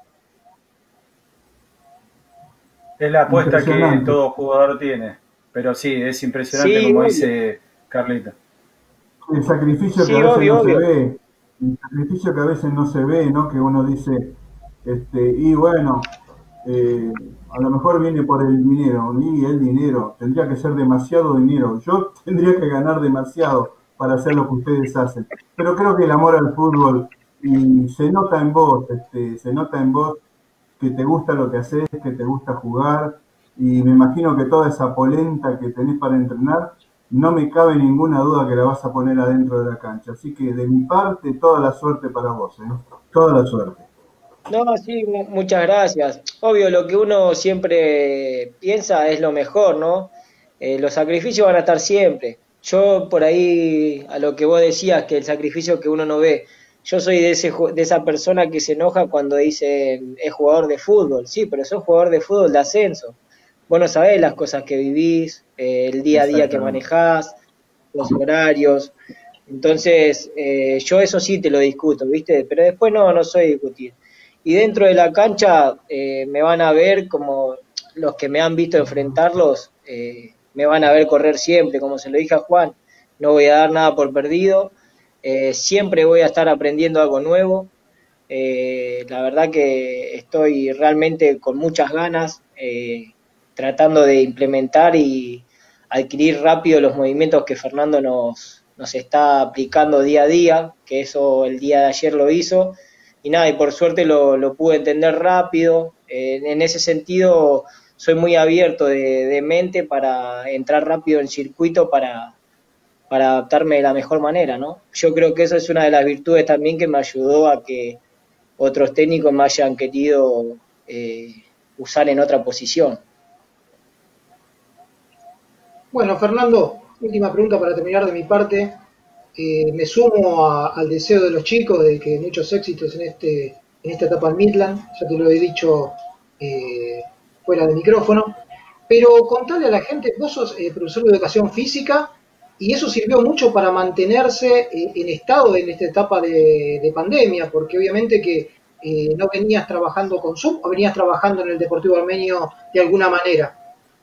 Es la apuesta que Impresionante. todo jugador tiene. Pero sí, es impresionante, Sí, como obvio. dice Carlita. El sacrificio Sí, que a veces obvio, no se obvio. ve, el sacrificio que a veces no se ve, ¿no? Que uno dice, este, y bueno, eh, a lo mejor viene por el dinero, y el dinero, tendría que ser demasiado dinero, yo tendría que ganar demasiado para hacer lo que ustedes hacen, pero creo que el amor al fútbol, y se nota en vos, este, se nota en vos que te gusta lo que haces, que te gusta jugar, y me imagino que toda esa polenta que tenés para entrenar, no me cabe ninguna duda que la vas a poner adentro de la cancha. Así que de mi parte, toda la suerte para vos, ¿eh? Toda la suerte. No, sí, mu- muchas gracias. Obvio, lo que uno siempre piensa es lo mejor, ¿no? Eh, los sacrificios van a estar siempre. Yo por ahí, a lo que vos decías, que el sacrificio que uno no ve, yo soy de, ese, de esa persona que se enoja cuando dicen es jugador de fútbol. Sí, pero sos jugador de fútbol de ascenso. Vos no sabés las cosas que vivís, eh, el día a día que manejás, los horarios. Entonces, eh, yo eso sí te lo discuto, ¿viste? Pero después no, no soy discutir. Y dentro de la cancha eh, me van a ver como los que me han visto enfrentarlos, eh, me van a ver correr siempre, como se lo dije a Juan, no voy a dar nada por perdido, eh, siempre voy a estar aprendiendo algo nuevo. Eh, la verdad que estoy realmente con muchas ganas, eh, tratando de implementar y adquirir rápido los movimientos que Fernando nos, nos está aplicando día a día, que eso el día de ayer lo hizo, y nada, y por suerte lo, lo pude entender rápido. Eh, en ese sentido soy muy abierto de, de mente para entrar rápido en circuito para, para adaptarme de la mejor manera, ¿no? Yo creo que eso es una de las virtudes también que me ayudó a que otros técnicos me hayan querido eh, usar en otra posición. Bueno, Fernando, última pregunta para terminar de mi parte. Eh, me sumo a, al deseo de los chicos de que muchos éxitos en este en esta etapa en Midland, ya te lo he dicho eh, fuera de micrófono, pero contale a la gente, vos sos eh, profesor de educación física y eso sirvió mucho para mantenerse eh, en estado en esta etapa de, de pandemia, porque obviamente que eh, no venías trabajando con Zoom o venías trabajando en el Deportivo Armenio de alguna manera.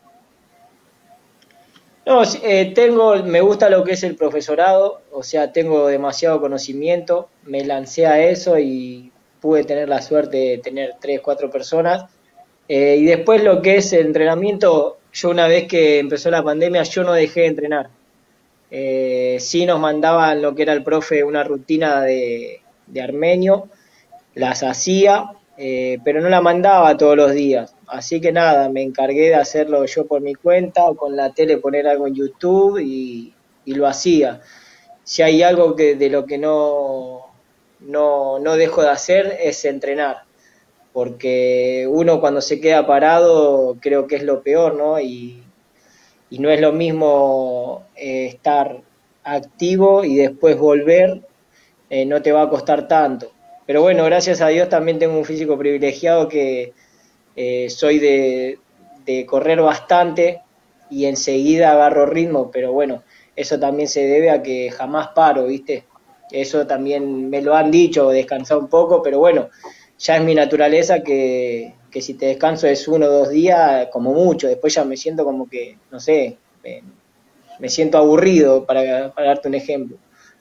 No, eh, tengo, me gusta lo que es el profesorado, o sea, tengo demasiado conocimiento, me lancé a eso y pude tener la suerte de tener tres, cuatro personas. Eh, y después lo que es el entrenamiento, yo una vez que empezó la pandemia, yo no dejé de entrenar. Eh, sí nos mandaban lo que era el profe una rutina de, de armenio, las hacía, eh, pero no la mandaba todos los días. Así que nada, me encargué de hacerlo yo por mi cuenta o con la tele poner algo en YouTube y, y lo hacía. Si hay algo que de lo que no, no, no dejo de hacer es entrenar, porque uno cuando se queda parado creo que es lo peor, ¿no? Y, y no es lo mismo eh, estar activo y después volver, eh, no te va a costar tanto. Pero bueno, gracias a Dios también tengo un físico privilegiado que Eh, soy de, de correr bastante y enseguida agarro ritmo, pero bueno, eso también se debe a que jamás paro, ¿viste? Eso también me lo han dicho, descansar un poco, pero bueno, ya es mi naturaleza que, que si te descanso es uno o dos días, como mucho, después ya me siento como que, no sé, me, me siento aburrido, para, para darte un ejemplo.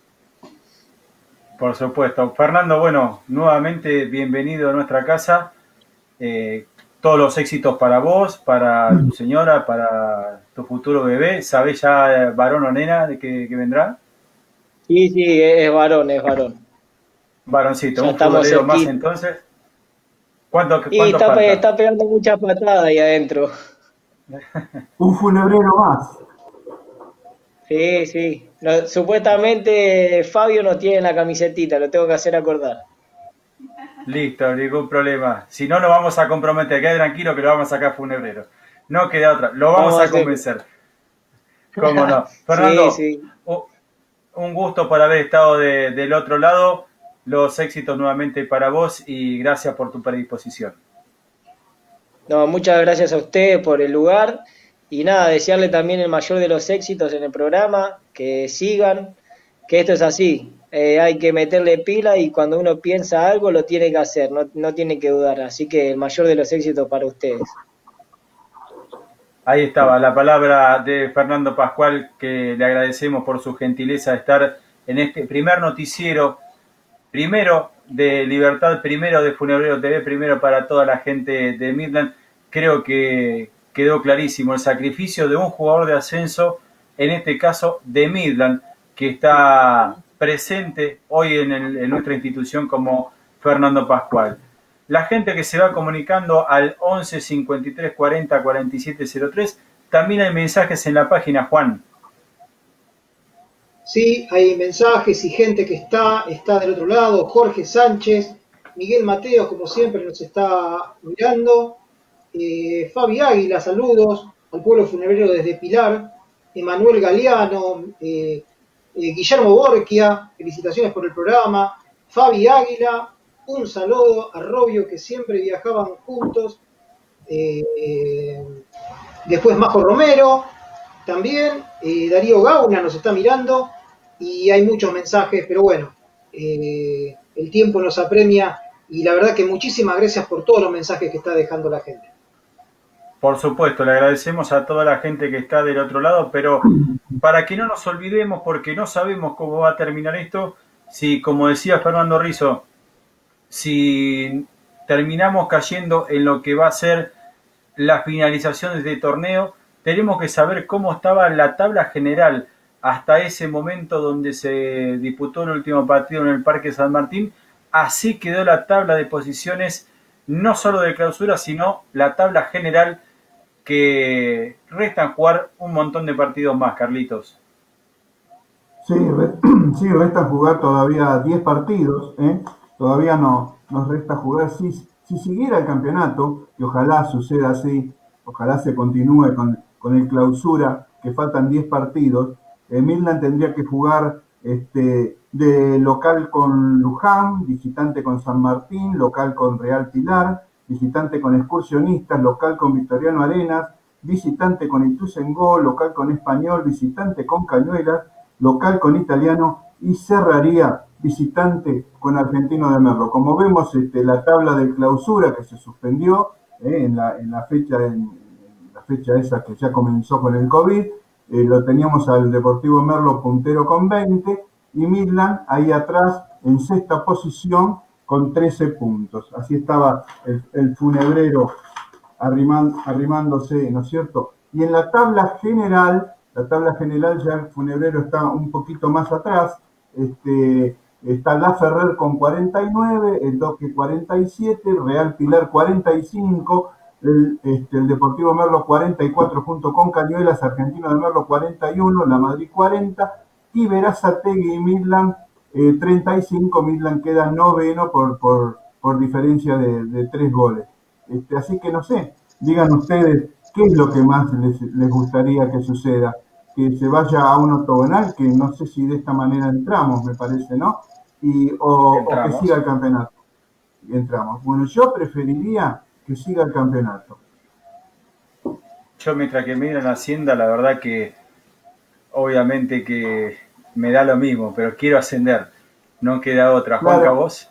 Por supuesto. Fernando, bueno, nuevamente bienvenido a nuestra casa. Eh, todos los éxitos para vos, para tu señora, para tu futuro bebé. ¿Sabés ya, varón o nena, de que, que vendrá? Sí, sí, es varón, es varón. Varoncito, ya un futbolero más entonces. ¿Cuánto, y cuánto está, falta? está pegando muchas patadas ahí adentro. Un funebrero más. Sí, sí. No, supuestamente Fabio no tiene la camisetita, lo tengo que hacer acordar. Listo, ningún problema. Si no, nos vamos a comprometer. Quede tranquilo que lo vamos a sacar funebrero. No queda otra. Lo vamos, vamos a convencer. ¿Cómo no? Fernando, sí, sí. Un gusto por haber estado de, del otro lado. Los éxitos nuevamente para vos y gracias por tu predisposición. No, muchas gracias a ustedes por el lugar. Y nada, desearle también el mayor de los éxitos en el programa. Que sigan, que esto es así. Eh, hay que meterle pila y cuando uno piensa algo lo tiene que hacer, no, no tiene que dudar. Así que el mayor de los éxitos para ustedes. Ahí estaba la palabra de Fernando Pascual, que le agradecemos por su gentileza de estar en este primer noticiero, primero de Libertad, primero de Funebrero T V, primero para toda la gente de Midland. Creo que quedó clarísimo el sacrificio de un jugador de ascenso, en este caso de Midland, que está presente hoy en, el, en nuestra institución como Fernando Pascual. La gente que se va comunicando al once cincuenta y tres cuarenta cuarenta y siete cero tres, también hay mensajes en la página, Juan. Sí, hay mensajes y gente que está, está del otro lado. Jorge Sánchez, Miguel Mateos, como siempre, nos está mirando. Eh, Fabi Águila, saludos al pueblo funebrero desde Pilar. Emanuel Galeano, eh, Eh, Guillermo Borquia, felicitaciones por el programa. Fabi Águila, un saludo a Robio, que siempre viajaban juntos. Eh, después Majo Romero, también. Eh, Darío Gauna nos está mirando. Y hay muchos mensajes, pero bueno, eh, el tiempo nos apremia. Y la verdad que muchísimas gracias por todos los mensajes que está dejando la gente. Por supuesto, le agradecemos a toda la gente que está del otro lado, pero para que no nos olvidemos, porque no sabemos cómo va a terminar esto, si, como decía Fernando Rizzo, si terminamos cayendo en lo que va a ser la finalización de este torneo, tenemos que saber cómo estaba la tabla general hasta ese momento donde se disputó el último partido en el Parque San Martín. Así quedó la tabla de posiciones, no solo de clausura, sino la tabla general, que restan jugar un montón de partidos más, Carlitos. Sí, sí, resta jugar todavía diez partidos, ¿eh? Todavía no nos resta jugar. Si, si siguiera el campeonato, y ojalá suceda así, ojalá se continúe con, con el clausura, que faltan diez partidos, eh, Midland tendría que jugar este, de local con Luján, visitante con San Martín, local con Real Pilar, visitante con Excursionistas, local con Victoriano Arenas, visitante con Ituzaingó, local con Español, visitante con Cañuelas, local con Italiano y cerraría visitante con Argentino de Merlo. Como vemos, este, la tabla de clausura que se suspendió eh, en, la, en, la fecha, en, en la fecha esa que ya comenzó con el COVID, eh, lo teníamos al Deportivo Merlo puntero con veinte y Midland ahí atrás en sexta posición con trece puntos. Así estaba el, el Funebrero arrimán, arrimándose, ¿no es cierto? Y en la tabla general, la tabla general ya el Funebrero está un poquito más atrás, este, está La Ferrer con cuarenta y nueve, el Doque cuarenta y siete, Real Pilar cuarenta y cinco, el, este, el Deportivo Merlo cuarenta y cuatro junto con Cañuelas, Argentino de Merlo cuarenta y uno, La Madrid cuarenta, y Berazategui y Midland eh, treinta y cinco, Midland queda noveno por, por, por diferencia de, de tres goles. Este, así que no sé, digan ustedes qué es lo que más les, les gustaría que suceda, que se vaya a un octogonal, que no sé si de esta manera entramos, me parece, ¿no? Y, o, o que siga el campeonato. Y entramos. Bueno, yo preferiría que siga el campeonato. Yo mientras que miran Hacienda, la verdad que obviamente que me da lo mismo, pero quiero ascender. No queda otra. Juanca, Claro. ¿vos?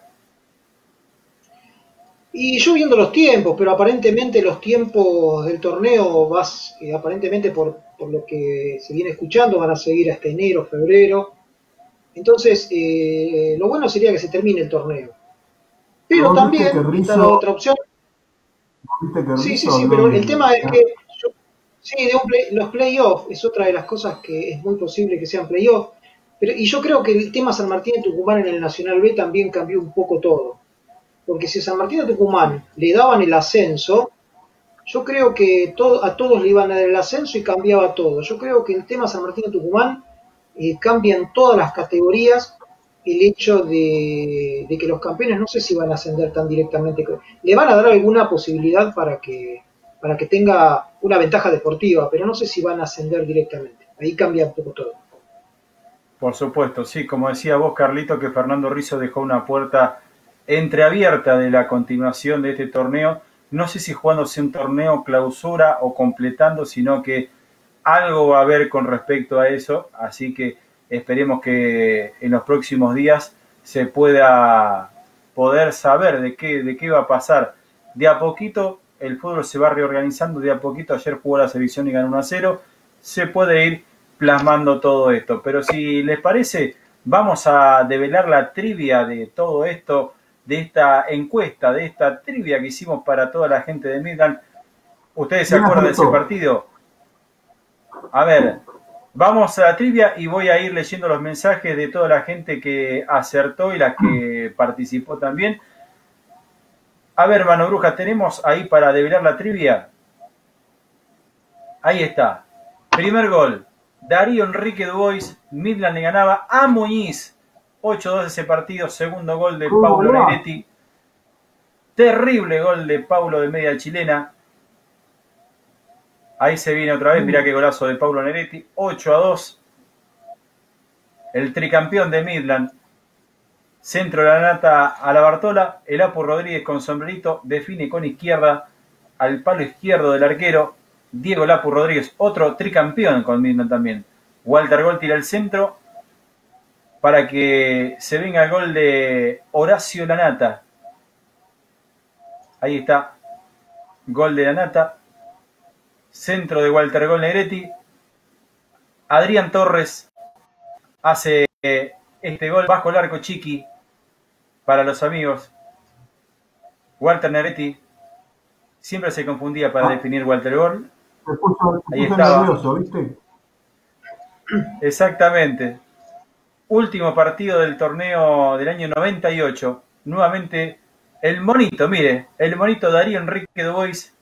Y yo viendo los tiempos, pero aparentemente los tiempos del torneo, vas, eh, aparentemente por, por lo que se viene escuchando, van a seguir hasta enero, febrero. Entonces, eh, lo bueno sería que se termine el torneo. Pero ¿Vos también viste que está Rizzo, la otra opción. viste que Sí, sí, Rizzo sí, habló pero el de- tema es que yo- sí, de un play- los playoffs es otra de las cosas que es muy posible que sean playoffs. Pero, y yo creo que el tema San Martín de Tucumán en el Nacional B también cambió un poco todo. Porque si a San Martín de Tucumán le daban el ascenso, yo creo que todo, a todos le iban a dar el ascenso y cambiaba todo. Yo creo que el tema San Martín de Tucumán eh, cambia en todas las categorías el hecho de, de que los campeones no sé si van a ascender tan directamente. Le van a dar alguna posibilidad para que, para que tenga una ventaja deportiva, pero no sé si van a ascender directamente. Ahí cambia un poco todo. Por supuesto, sí, como decía vos, Carlito, que Fernando Rizzo dejó una puerta entreabierta de la continuación de este torneo. No sé si jugándose un torneo clausura o completando, sino que algo va a haber con respecto a eso. Así que esperemos que en los próximos días se pueda poder saber de qué, de qué va a pasar. De a poquito el fútbol se va reorganizando, de a poquito. Ayer jugó la selección y ganó uno a cero. Se puede ir plasmando todo esto. Pero si les parece, vamos a develar la trivia de todo esto, de esta encuesta, de esta trivia que hicimos para toda la gente de Midland. ¿Ustedes se ¿Quién acuerdan de ese acertó? partido? A ver, vamos a la trivia y voy a ir leyendo los mensajes de toda la gente que acertó y la que participó también. A ver, Mano Bruja, ¿tenemos ahí para develar la trivia? Ahí está. Primer gol, Darío Enrique Dubois, Midland le ganaba a Muñiz. ocho dos ese partido, segundo gol de ¿Cómo Paulo va? Neretti. Terrible gol de Paulo de media chilena. Ahí se viene otra vez, mirá qué golazo de Paulo Neretti. ocho a dos. El tricampeón de Midland. Centro de la Nata a la Bartola. El Apu Rodríguez con sombrerito define con izquierda al palo izquierdo del arquero. Diego Lapu Rodríguez, otro tricampeón con Midland también. Walter Gol tira el centro para que se venga el gol de Horacio Lanata. Ahí está. Gol de Lanata. Centro de Walter Gol Negretti. Adrián Torres hace este gol bajo el arco Chiqui para los amigos. Walter Negretti siempre se confundía para ah. definir Walter Gol. Se puso, se Ahí puso estaba. nervioso, ¿viste? Exactamente. Último partido del torneo del año noventa y ocho. Nuevamente el monito, mire, el monito Darío Enrique Dubois.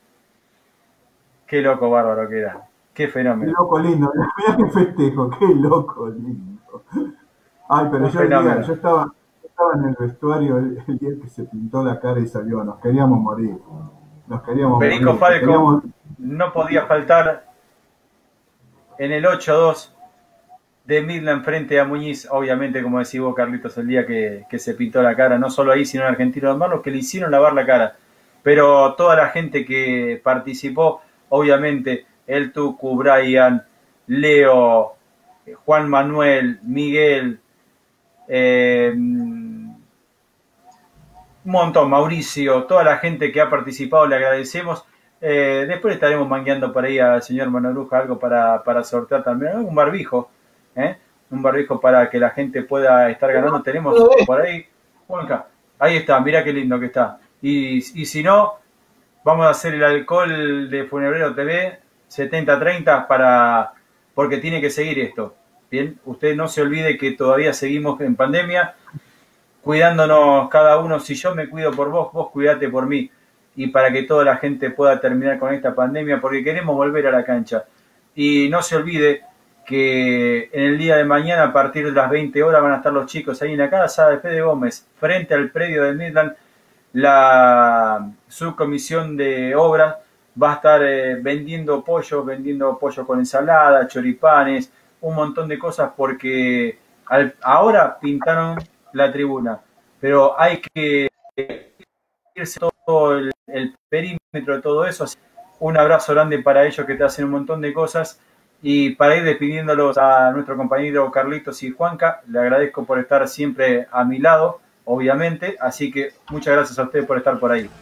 Qué loco bárbaro que era. Qué fenómeno. Qué loco lindo. Mirá qué festejo, qué loco lindo. Ay, pero yo, día, yo, estaba, yo estaba en el vestuario el, el día que se pintó la cara y salió. Nos queríamos morir. Nos queríamos Perico morir. Falco queríamos... no podía faltar en el ocho dos de Midland frente a Muñiz. Obviamente, como decís vos, Carlitos, el día que, que se pintó la cara. No solo ahí, sino en Argentino de Marlos, que le hicieron lavar la cara. Pero toda la gente que participó, obviamente, el Tucu, Brian, Leo, Juan Manuel, Miguel, eh, un montón, Mauricio, toda la gente que ha participado, le agradecemos. Eh, después estaremos mangueando por ahí al señor Manobruja algo para, para sortear también, un barbijo, ¿eh? un barbijo para que la gente pueda estar ganando. Tenemos por ahí, Juanca, ahí está, mirá qué lindo que está. Y, y si no, vamos a hacer el alcohol de Funebrero T V setenta treinta para, porque tiene que seguir esto. Bien, usted no se olvide que todavía seguimos en pandemia, cuidándonos cada uno. Si yo me cuido por vos, vos cuidate por mí. Y para que toda la gente pueda terminar con esta pandemia, porque queremos volver a la cancha. Y no se olvide que en el día de mañana, a partir de las veinte horas, van a estar los chicos ahí en la casa de Fede Gómez, frente al predio del Midland. La subcomisión de obras va a estar eh, vendiendo pollo, vendiendo pollo con ensalada, choripanes, un montón de cosas, porque al, ahora pintaron la tribuna, pero hay que irse todo el, el perímetro de todo eso. Un abrazo grande para ellos que te hacen un montón de cosas, y para ir despidiéndolos a nuestro compañero Carlitos y Juanca, le agradezco por estar siempre a mi lado, obviamente, así que muchas gracias a ustedes por estar por ahí.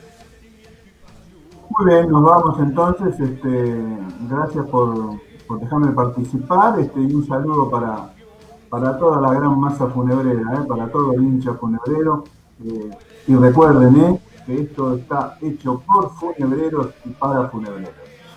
Muy bien, nos vamos entonces. Este, gracias por, por dejarme participar, este, y un saludo para, para toda la gran masa funebrera, ¿eh? para todo el hincha funebrero. Eh, y recuerden ¿eh? que esto está hecho por funebreros y para funebreros.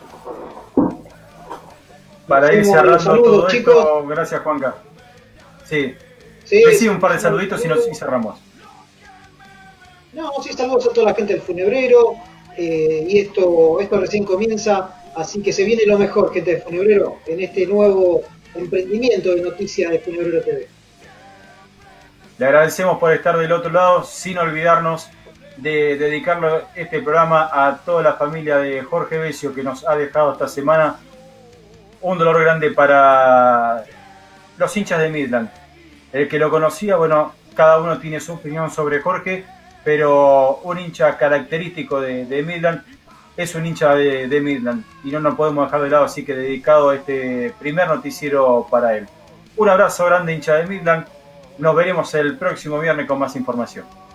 Para ir cerrando saludos, todo chicos. Esto, gracias Juanca. Sí, sí, sí un par de saluditos y nos y cerramos. No, sí, saludos a toda la gente del funebrero. Eh, y esto, esto recién comienza, así que se viene lo mejor, gente de Funebrero, en este nuevo emprendimiento de Noticias de Funebrero T V. Le agradecemos por estar del otro lado, sin olvidarnos de dedicarle este programa a toda la familia de Jorge Besio, que nos ha dejado esta semana. Un dolor grande para los hinchas de Midland. El que lo conocía, bueno, cada uno tiene su opinión sobre Jorge, pero un hincha característico de, de Midland es un hincha de, de Midland y no nos podemos dejar de lado, así que dedicado a este primer noticiero para él. Un abrazo grande, hincha de Midland. Nos veremos el próximo viernes con más información.